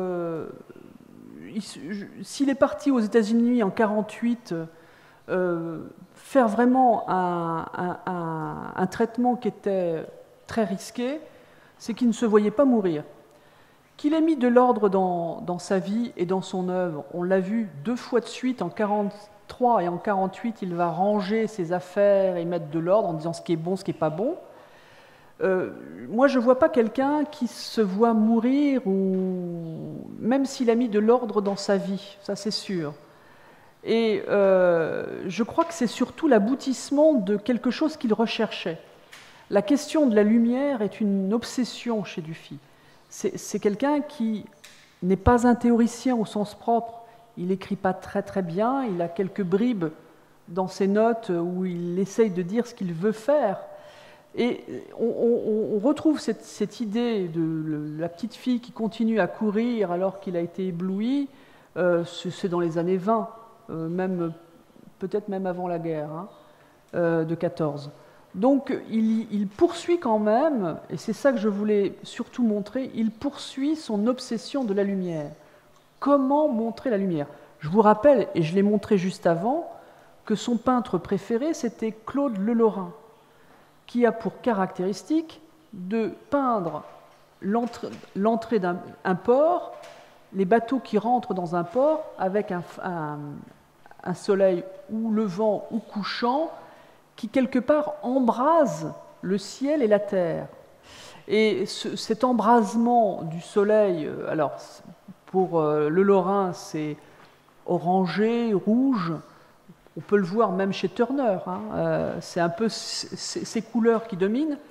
s'il est parti aux États-Unis en 1948, faire vraiment un traitement qui était très risqué, c'est qu'il ne se voyait pas mourir. Qu'il ait mis de l'ordre dans sa vie et dans son œuvre, on l'a vu 2 fois de suite, en 1943 et en 1948, il va ranger ses affaires et mettre de l'ordre en disant ce qui est bon, ce qui n'est pas bon. Moi, je ne vois pas quelqu'un qui se voit mourir, ou même s'il a mis de l'ordre dans sa vie, ça c'est sûr. Et je crois que c'est surtout l'aboutissement de quelque chose qu'il recherchait. La question de la lumière est une obsession chez Dufy. C'est quelqu'un qui n'est pas un théoricien au sens propre. Il n'écrit pas très très bien, il a quelques bribes dans ses notes où il essaye de dire ce qu'il veut faire. Et on retrouve cette idée de la petite fille qui continue à courir alors qu'il a été ébloui. C'est dans les années 20, peut-être même avant la guerre, de 14. Donc il poursuit quand même, et c'est ça que je voulais surtout montrer, il poursuit son obsession de la lumière. Comment montrer la lumière? Je vous rappelle, et je l'ai montré juste avant, que son peintre préféré, c'était Claude Lelorrain, qui a pour caractéristique de peindre l'entrée d'un port, les bateaux qui rentrent dans un port avec un soleil ou levant ou couchant, qui quelque part embrase le ciel et la terre. Et cet embrasement du soleil, alors pour Lelorrain, c'est orangé, rouge, on peut le voir même chez Turner, c'est un peu ces couleurs qui dominent.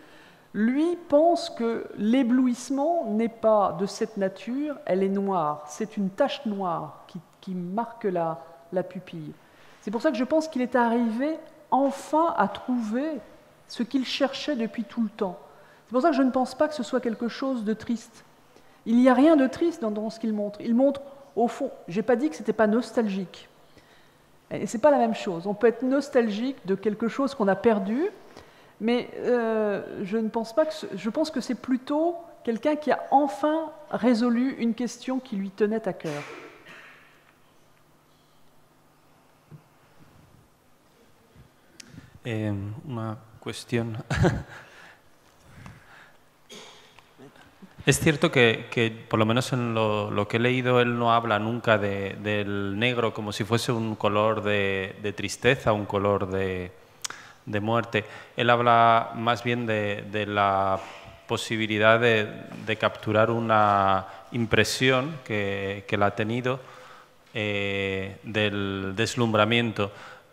Lui pense que l'éblouissement n'est pas de cette nature, elle est noire. C'est une tache noire qui marque la pupille. C'est pour ça que je pense qu'il est arrivé enfin à trouver ce qu'il cherchait depuis tout le temps. C'est pour ça que je ne pense pas que ce soit quelque chose de triste. Il n'y a rien de triste dans ce qu'il montre. Il montre, au fond, je n'ai pas dit que ce n'était pas nostalgique. Et ce n'est pas la même chose. On peut être nostalgique de quelque chose qu'on a perdu, mais je pense que c'est plutôt quelqu'un qui a enfin résolu une question qui lui tenait à cœur. Una cuestión. Es cierto que por lo menos en lo que he leído, él no habla nunca del negro como si fuese un color de tristeza, un color de muerte. Él habla más bien de la posibilidad de capturar una impresión que él ha tenido del deslumbramiento.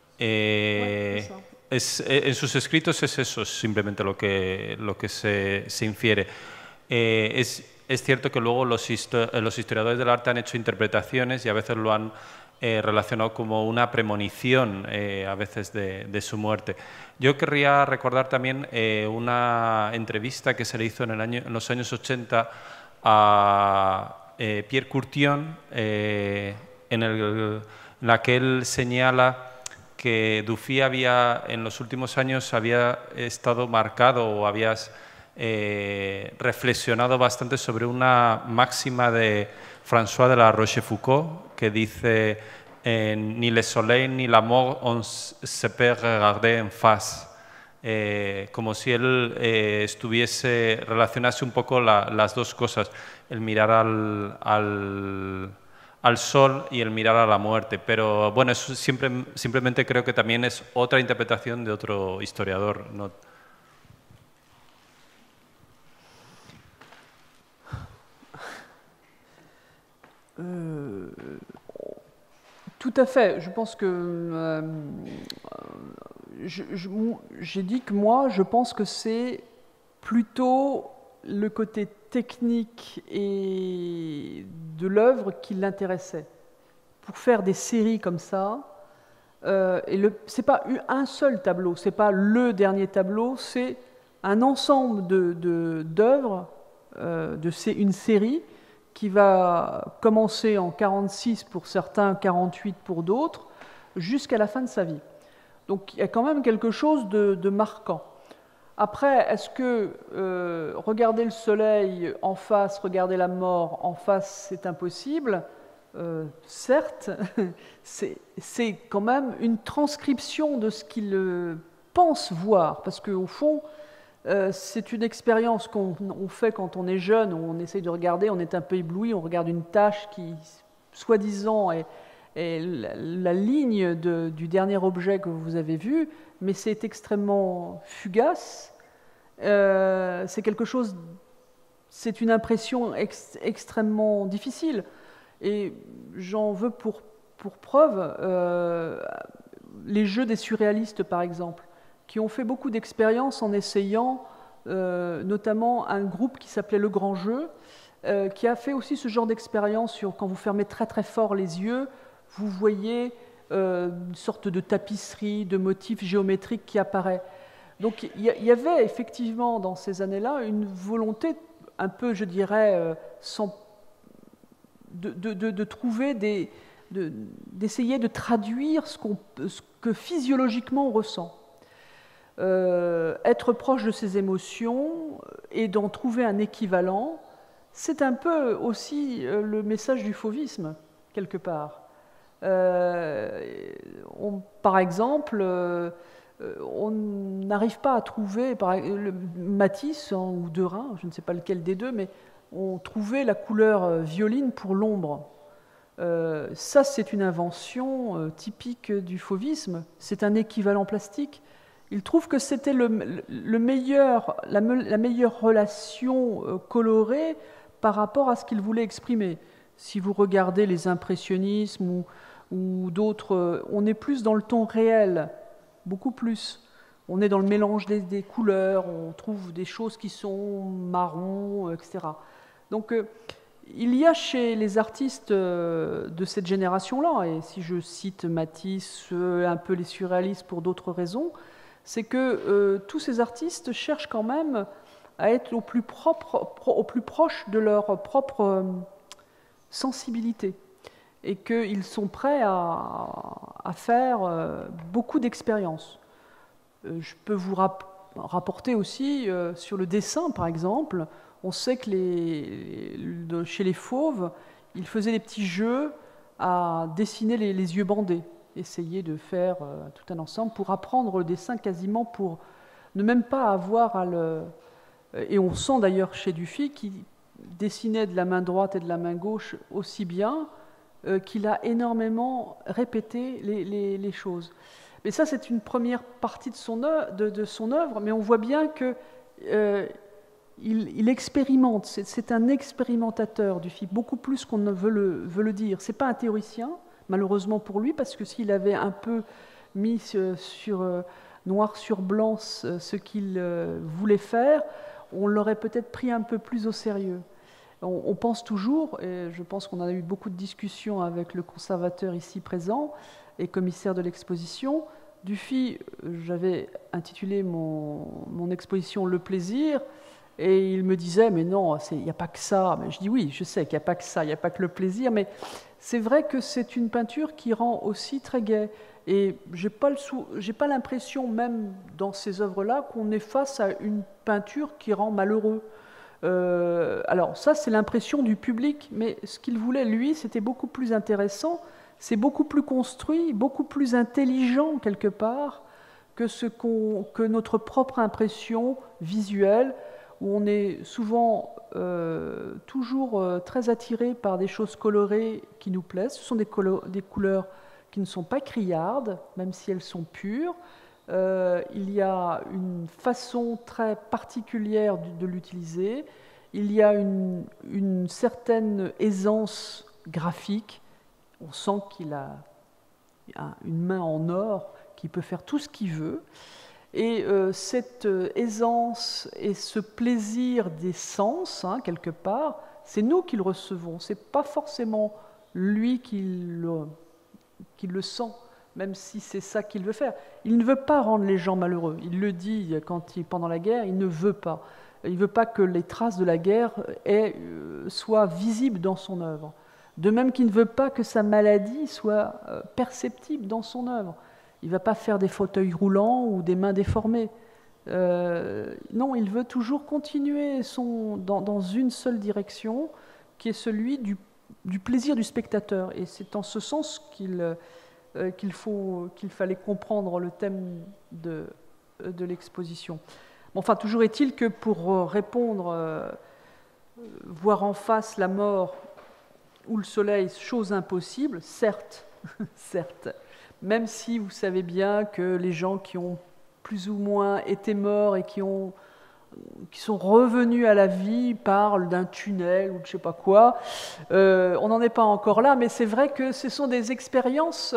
En sus escritos es eso simplemente lo que se infiere. Es cierto que luego los historiadores del arte han hecho interpretaciones y a veces lo han relacionado como una premonición a veces de su muerte. Yo querría recordar también una entrevista que se le hizo en los años 80 a Pierre Courtion, en la que él señala que Dufy en los últimos años había estado marcado o habías reflexionado bastante sobre una máxima de François de la Rochefoucauld que dice ni le soleil ni la mort on se peut regarder en face, como si él relacionase un poco las dos cosas, el mirar al sol y el mirar a la muerte, pero bueno, eso simplemente creo que también es otra interpretación de otro historiador, ¿no? Tout à fait. Je pense que j'ai dit que moi, je pense que c'est plutôt le côté technique et de l'œuvre qui l'intéressait. Pour faire des séries comme ça, c'est pas un seul tableau, c'est pas le dernier tableau, c'est un ensemble d'œuvres, une série qui va commencer en 46 pour certains, 48 pour d'autres, jusqu'à la fin de sa vie. Donc il y a quand même quelque chose de marquant. Après, est-ce que regarder le soleil en face, regarder la mort en face, c'est impossible? Certes, c'est quand même une transcription de ce qu'il pense voir, parce qu'au fond, c'est une expérience qu'on fait quand on est jeune, où on essaye de regarder, on est un peu ébloui, on regarde une tache qui, soi-disant, est la ligne du dernier objet que vous avez vu, mais c'est extrêmement fugace. C'est quelque chose, c'est une impression extrêmement difficile. Et j'en veux pour preuve les jeux des surréalistes, par exemple, qui ont fait beaucoup d'expériences en essayant, notamment un groupe qui s'appelait Le Grand Jeu, qui a fait aussi ce genre d'expérience sur quand vous fermez très très fort les yeux, vous voyez une sorte de tapisserie, de motif géométrique qui apparaît. Donc il y avait effectivement dans ces années-là une volonté un peu, je dirais, de trouver d'essayer de traduire ce que physiologiquement on ressent. Être proche de ses émotions et d'en trouver un équivalent, c'est un peu aussi le message du fauvisme, quelque part. Par exemple, on n'arrive pas à trouver, Matisse ou Derain, je ne sais pas lequel des deux, mais on trouvait la couleur violine pour l'ombre. Ça, c'est une invention typique du fauvisme, c'est un équivalent plastique. Il trouve que c'était la meilleure relation colorée par rapport à ce qu'il voulait exprimer. Si vous regardez les impressionnismes ou d'autres, on est plus dans le ton réel, beaucoup plus. on est dans le mélange des couleurs, on trouve des choses qui sont marron, etc. Donc il y a chez les artistes de cette génération-là, et si je cite Matisse, un peu les surréalistes pour d'autres raisons, c'est que tous ces artistes cherchent quand même à être au plus proche de leur propre sensibilité, et qu'ils sont prêts à faire beaucoup d'expériences. Je peux vous rapporter aussi sur le dessin, par exemple. On sait que chez les fauves, ils faisaient des petits jeux à dessiner les yeux bandés, essayer de faire tout un ensemble pour apprendre le dessin quasiment pour ne même pas avoir à le... Et on sent d'ailleurs chez Dufy qu'il dessinait de la main droite et de la main gauche aussi bien qu'il a énormément répété les choses. Mais ça, c'est une première partie de son œuvre, mais on voit bien que il expérimente. C'est un expérimentateur, Dufy, beaucoup plus qu'on ne veut le dire. C'est pas un théoricien, malheureusement pour lui, parce que s'il avait un peu mis noir sur blanc ce qu'il voulait faire, on l'aurait peut-être pris un peu plus au sérieux. On pense toujours, et je pense qu'on a eu beaucoup de discussions avec le conservateur ici présent et commissaire de l'exposition. Dufy, j'avais intitulé mon exposition « Le plaisir », et il me disait « mais non, il n'y a pas que ça ». Mais je dis « oui, je sais qu'il n'y a pas que ça, il n'y a pas que le plaisir », mais c'est vrai que c'est une peinture qui rend aussi très gai. Et j'ai pas l'impression, même dans ces œuvres-là, qu'on est face à une peinture qui rend malheureux. Alors ça, c'est l'impression du public, mais ce qu'il voulait, lui, c'était beaucoup plus intéressant, c'est beaucoup plus construit, beaucoup plus intelligent, quelque part, que notre propre impression visuelle, où on est souvent toujours très attiré par des choses colorées qui nous plaisent. Ce sont des couleurs qui ne sont pas criardes, même si elles sont pures. Il y a une façon très particulière de l'utiliser. Il y a une certaine aisance graphique. On sent qu'il a une main en or qui peut faire tout ce qu'il veut. Et cette aisance et ce plaisir des sens, quelque part, c'est nous qui le recevons. C'est pas forcément lui qui le sent, même si c'est ça qu'il veut faire. Il ne veut pas rendre les gens malheureux. Il le dit pendant la guerre, il ne veut pas. Il ne veut pas que les traces de la guerre soient visibles dans son œuvre. De même qu'il ne veut pas que sa maladie soit perceptible dans son œuvre. Il ne va pas faire des fauteuils roulants ou des mains déformées. Non, il veut toujours continuer dans une seule direction, qui est celui du plaisir du spectateur. Et c'est en ce sens qu'il fallait comprendre le thème de l'exposition. Enfin, toujours est-il que pour répondre, voir en face la mort ou le soleil, chose impossible, certes, certes, même si vous savez bien que les gens qui ont plus ou moins été morts et qui sont revenus à la vie parlent d'un tunnel ou de je sais pas quoi, on n'en est pas encore là, mais c'est vrai que ce sont des expériences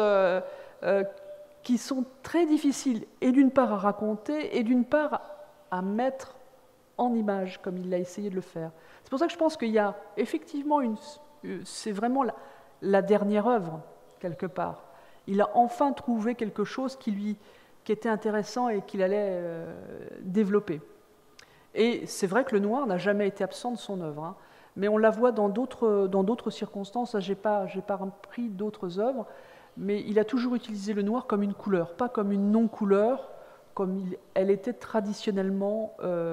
qui sont très difficiles, et d'une part à raconter, et d'une part à mettre en image, comme il a essayé de le faire. C'est pour ça que je pense qu'il y a effectivement c'est vraiment la dernière œuvre, quelque part. Il a enfin trouvé quelque chose qui était intéressant et qu'il allait développer. Et c'est vrai que le noir n'a jamais été absent de son œuvre, mais on la voit dans d'autres circonstances. Je n'ai pas pris d'autres œuvres, mais il a toujours utilisé le noir comme une couleur, pas comme une non-couleur, comme elle était traditionnellement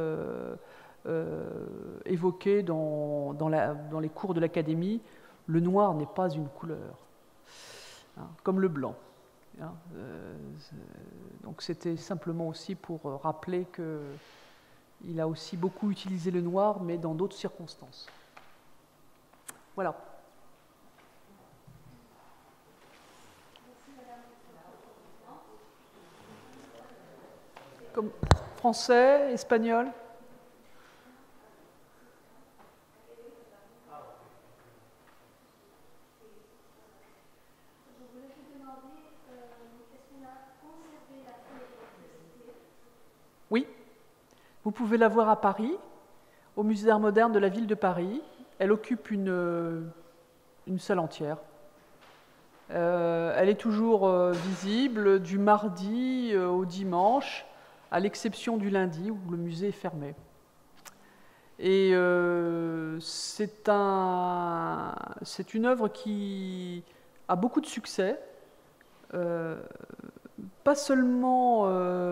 évoquée dans les cours de l'académie. Le noir n'est pas une couleur, comme le blanc. Donc c'était simplement aussi pour rappeler qu'il a aussi beaucoup utilisé le noir, mais dans d'autres circonstances. Voilà. Comme français, espagnol. pouvez la voir à Paris, au Musée d'Art moderne de la ville de Paris. Elle occupe une salle entière. Elle est toujours visible du mardi au dimanche, à l'exception du lundi où le musée est fermé. Et c'est une œuvre qui a beaucoup de succès, pas seulement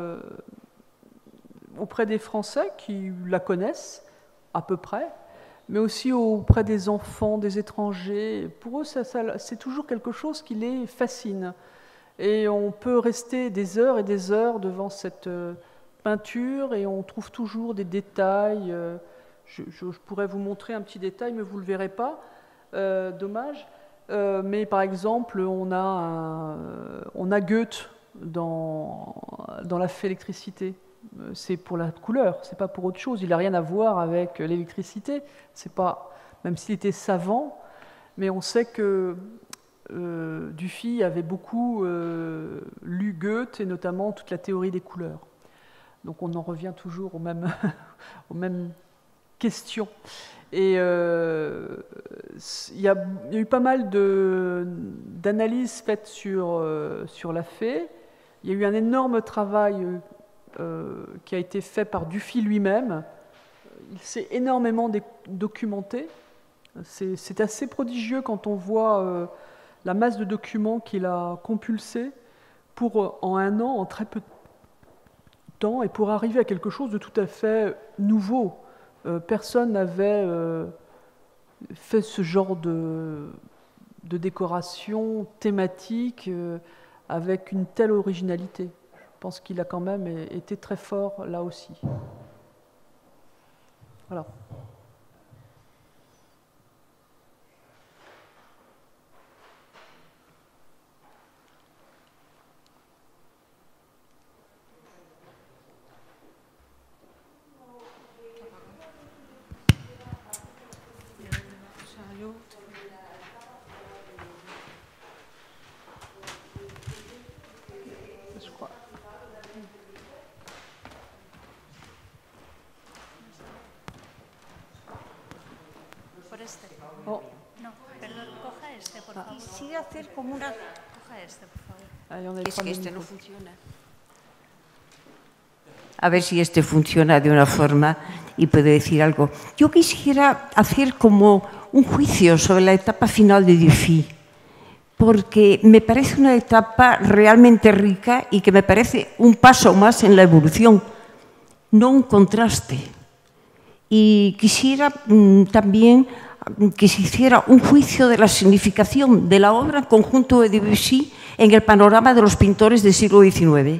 auprès des Français qui la connaissent à peu près, mais aussi auprès des enfants, des étrangers. Pour eux, c'est toujours quelque chose qui les fascine. Et on peut rester des heures et des heures devant cette peinture et on trouve toujours des détails. Je pourrais vous montrer un petit détail, mais vous ne le verrez pas. Dommage. Mais par exemple, on a Goethe dans La Fée électricité. C'est pour la couleur, c'est pas pour autre chose. Il n'a rien à voir avec l'électricité. C'est pas, même s'il était savant, mais on sait que Dufy avait beaucoup lu Goethe et notamment toute la théorie des couleurs. Donc on en revient toujours aux mêmes questions. Et il y a eu pas mal d'analyses faites sur La Fée. Il y a eu un énorme travail qui a été fait par Dufy lui-même. Il s'est énormément documenté. C'est assez prodigieux quand on voit la masse de documents qu'il a compulsés pour, en un an, en très peu de temps, et pour arriver à quelque chose de tout à fait nouveau. Personne n'avait fait ce genre de décoration thématique avec une telle originalité. Je pense qu'il a quand même été très fort là aussi. Voilà. No, perdón, coja este, por favor. Y sí hacer como una... Coja este, por favor. Es que este no funciona. A ver si este funciona de una forma y puedo decir algo. Yo quisiera hacer como un juicio sobre la etapa final de Dufy, porque me parece una etapa realmente rica y que me parece un paso más en la evolución, no un contraste. Y quisiera también que se hiciera un juicio de la significación de la obra en conjunto de Debussy en el panorama de los pintores del siglo XIX.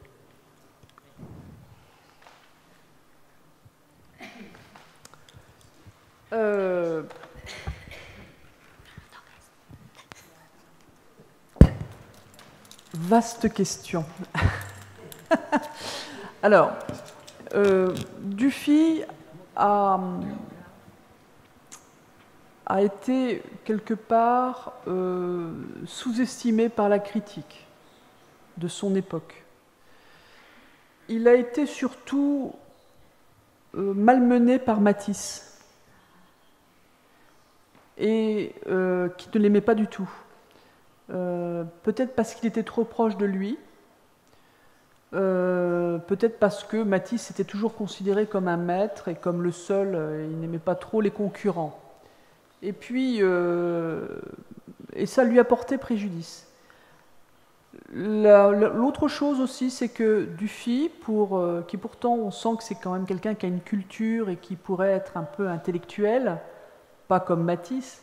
Vaste question. Alors, Dufy a été quelque part sous-estimé par la critique de son époque. Il a été surtout malmené par Matisse, et qui ne l'aimait pas du tout. Peut-être parce qu'il était trop proche de lui, peut-être parce que Matisse était toujours considéré comme un maître et comme le seul, il n'aimait pas trop les concurrents. Et puis, et ça lui a porté préjudice. L'autre chose aussi, c'est que Dufy, qui pourtant on sent que c'est quand même quelqu'un qui a une culture et qui pourrait être un peu intellectuel, pas comme Matisse,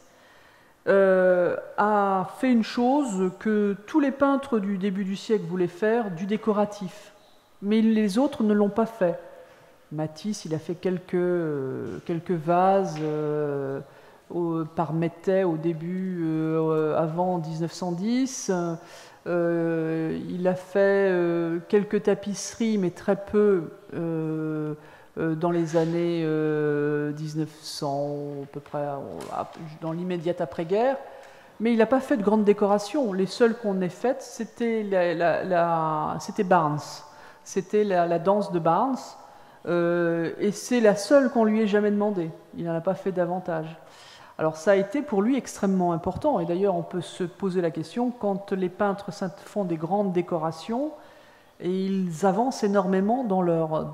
a fait une chose que tous les peintres du début du siècle voulaient faire, du décoratif. Mais les autres ne l'ont pas fait. Matisse, il a fait quelques vases par Mettet au début, avant 1910. Il a fait quelques tapisseries, mais très peu dans les années 1900, à peu près dans l'immédiate après-guerre. Mais il n'a pas fait de grandes décorations. Les seules qu'on ait faites, c'était Barnes. C'était la danse de Barnes, Et c'est la seule qu'on lui ait jamais demandé. Il n'en a pas fait davantage. Alors ça a été pour lui extrêmement important. Et d'ailleurs, on peut se poser la question, quand les peintres font des grandes décorations, et ils avancent énormément dans leur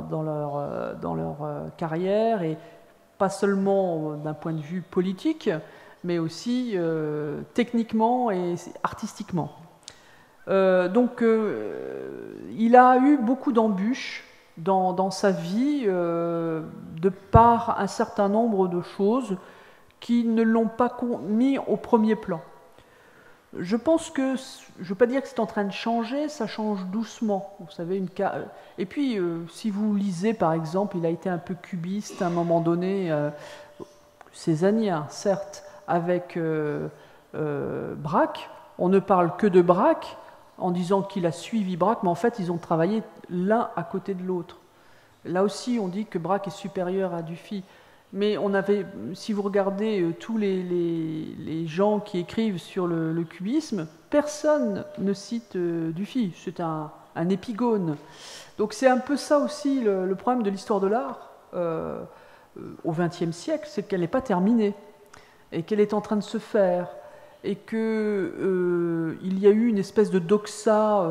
carrière, et pas seulement d'un point de vue politique, mais aussi techniquement et artistiquement. Donc il a eu beaucoup d'embûches dans sa vie, de par un certain nombre de choses qui ne l'ont pas mis au premier plan. Je pense que, je ne veux pas dire que c'est en train de changer, ça change doucement. Vous savez, et puis, si vous lisez, par exemple, il a été un peu cubiste à un moment donné, cézannien, certes, avec Braque. On ne parle que de Braque, en disant qu'il a suivi Braque, mais en fait, ils ont travaillé l'un à côté de l'autre. Là aussi, on dit que Braque est supérieur à Dufy. Mais si vous regardez tous les gens qui écrivent sur le cubisme, personne ne cite Dufy. C'est un épigone. Donc c'est un peu ça aussi le problème de l'histoire de l'art au XXe siècle, c'est qu'elle n'est pas terminée et qu'elle est en train de se faire. Et qu'il y a eu une espèce de doxa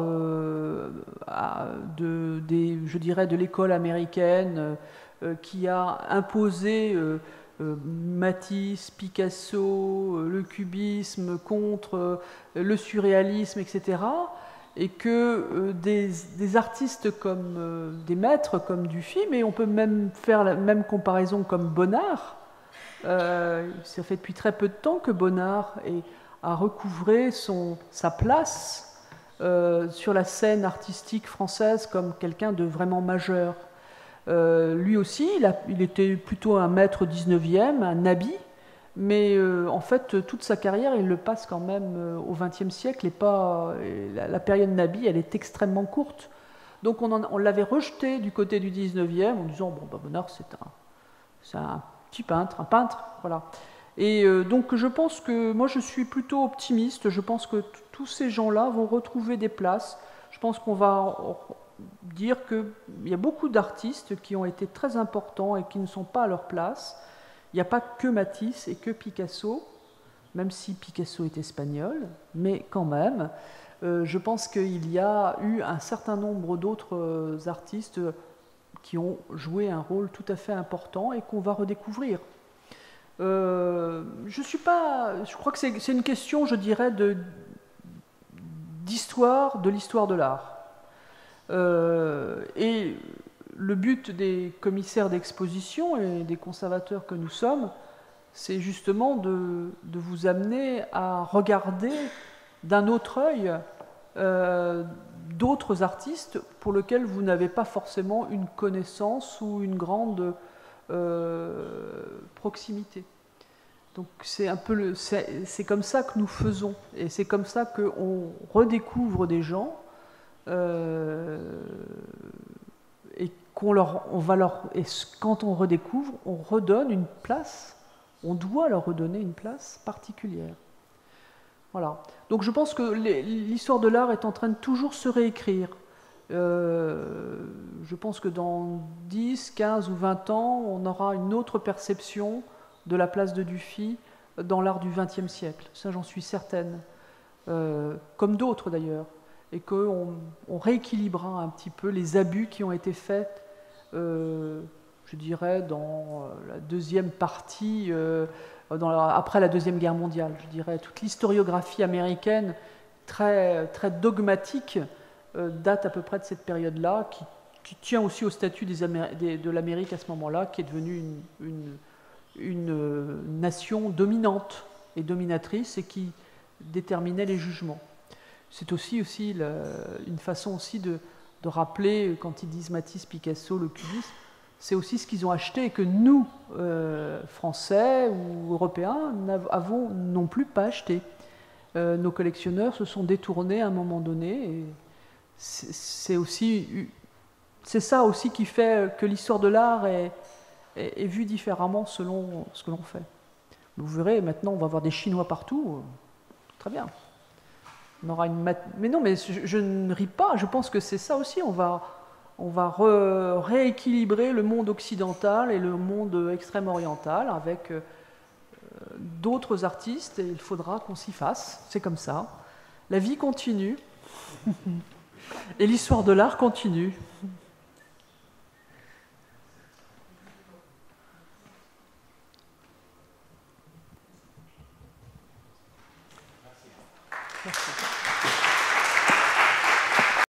je dirais, de l'école américaine qui a imposé Matisse, Picasso, le cubisme contre le surréalisme, etc. Et que des artistes comme des maîtres comme Dufy, mais on peut même faire la même comparaison comme Bonnard. Ça fait depuis très peu de temps que Bonnard a recouvré sa place sur la scène artistique française comme quelqu'un de vraiment majeur. Lui aussi, il était plutôt un maître 19e, un nabbi, mais en fait, toute sa carrière, il le passe quand même au XXe siècle, et la période nabbi, elle est extrêmement courte. Donc on l'avait rejeté du côté du 19e en disant, bon, Bonnard, c'est un petit peintre, voilà. Et donc je pense que, moi je suis plutôt optimiste, je pense que tous ces gens-là vont retrouver des places. Je pense qu'on va dire qu'il y a beaucoup d'artistes qui ont été très importants et qui ne sont pas à leur place. Il n'y a pas que Matisse et que Picasso, même si Picasso est espagnol, mais quand même, je pense qu'il y a eu un certain nombre d'autres artistes qui ont joué un rôle tout à fait important et qu'on va redécouvrir. Je crois que c'est une question, je dirais, d'histoire de l'histoire de l'art. Et le but des commissaires d'exposition et des conservateurs que nous sommes, c'est justement de vous amener à regarder d'un autre œil d'autres artistes pour lesquels vous n'avez pas forcément une connaissance ou une grande proximité. Donc c'est comme ça que nous faisons, et c'est comme ça qu'on redécouvre des gens et et quand on redécouvre, on redonne une place, on doit leur redonner une place particulière. Voilà. Donc je pense que l'histoire de l'art est en train de toujours se réécrire. Je pense que dans 10, 15 ou 20 ans, on aura une autre perception de la place de Dufy dans l'art du XXe siècle. Ça, j'en suis certaine. Comme d'autres d'ailleurs. Et qu'on rééquilibrera un petit peu les abus qui ont été faits, je dirais, dans la deuxième partie, après la Deuxième Guerre mondiale. Je dirais, toute l'historiographie américaine, très, très dogmatique, date à peu près de cette période-là, qui tient aussi au statut de l'Amérique à ce moment-là, qui est devenue une nation dominante et dominatrice et qui déterminait les jugements. C'est aussi une façon aussi de rappeler, quand ils disent Matisse, Picasso, le cubisme, c'est aussi ce qu'ils ont acheté et que nous, Français ou Européens, n'avons non plus pas acheté. Nos collectionneurs se sont détournés à un moment donné. Et c'est ça aussi qui fait que l'histoire de l'art est vue différemment selon ce que l'on fait. Vous verrez, maintenant, on va avoir des Chinois partout. Très bien. On aura mais non, mais je ne ris pas. Je pense que c'est ça aussi. On va On va rééquilibrer le monde occidental et le monde extrême-oriental avec d'autres artistes, et il faudra qu'on s'y fasse. C'est comme ça. La vie continue et l'histoire de l'art continue. Merci.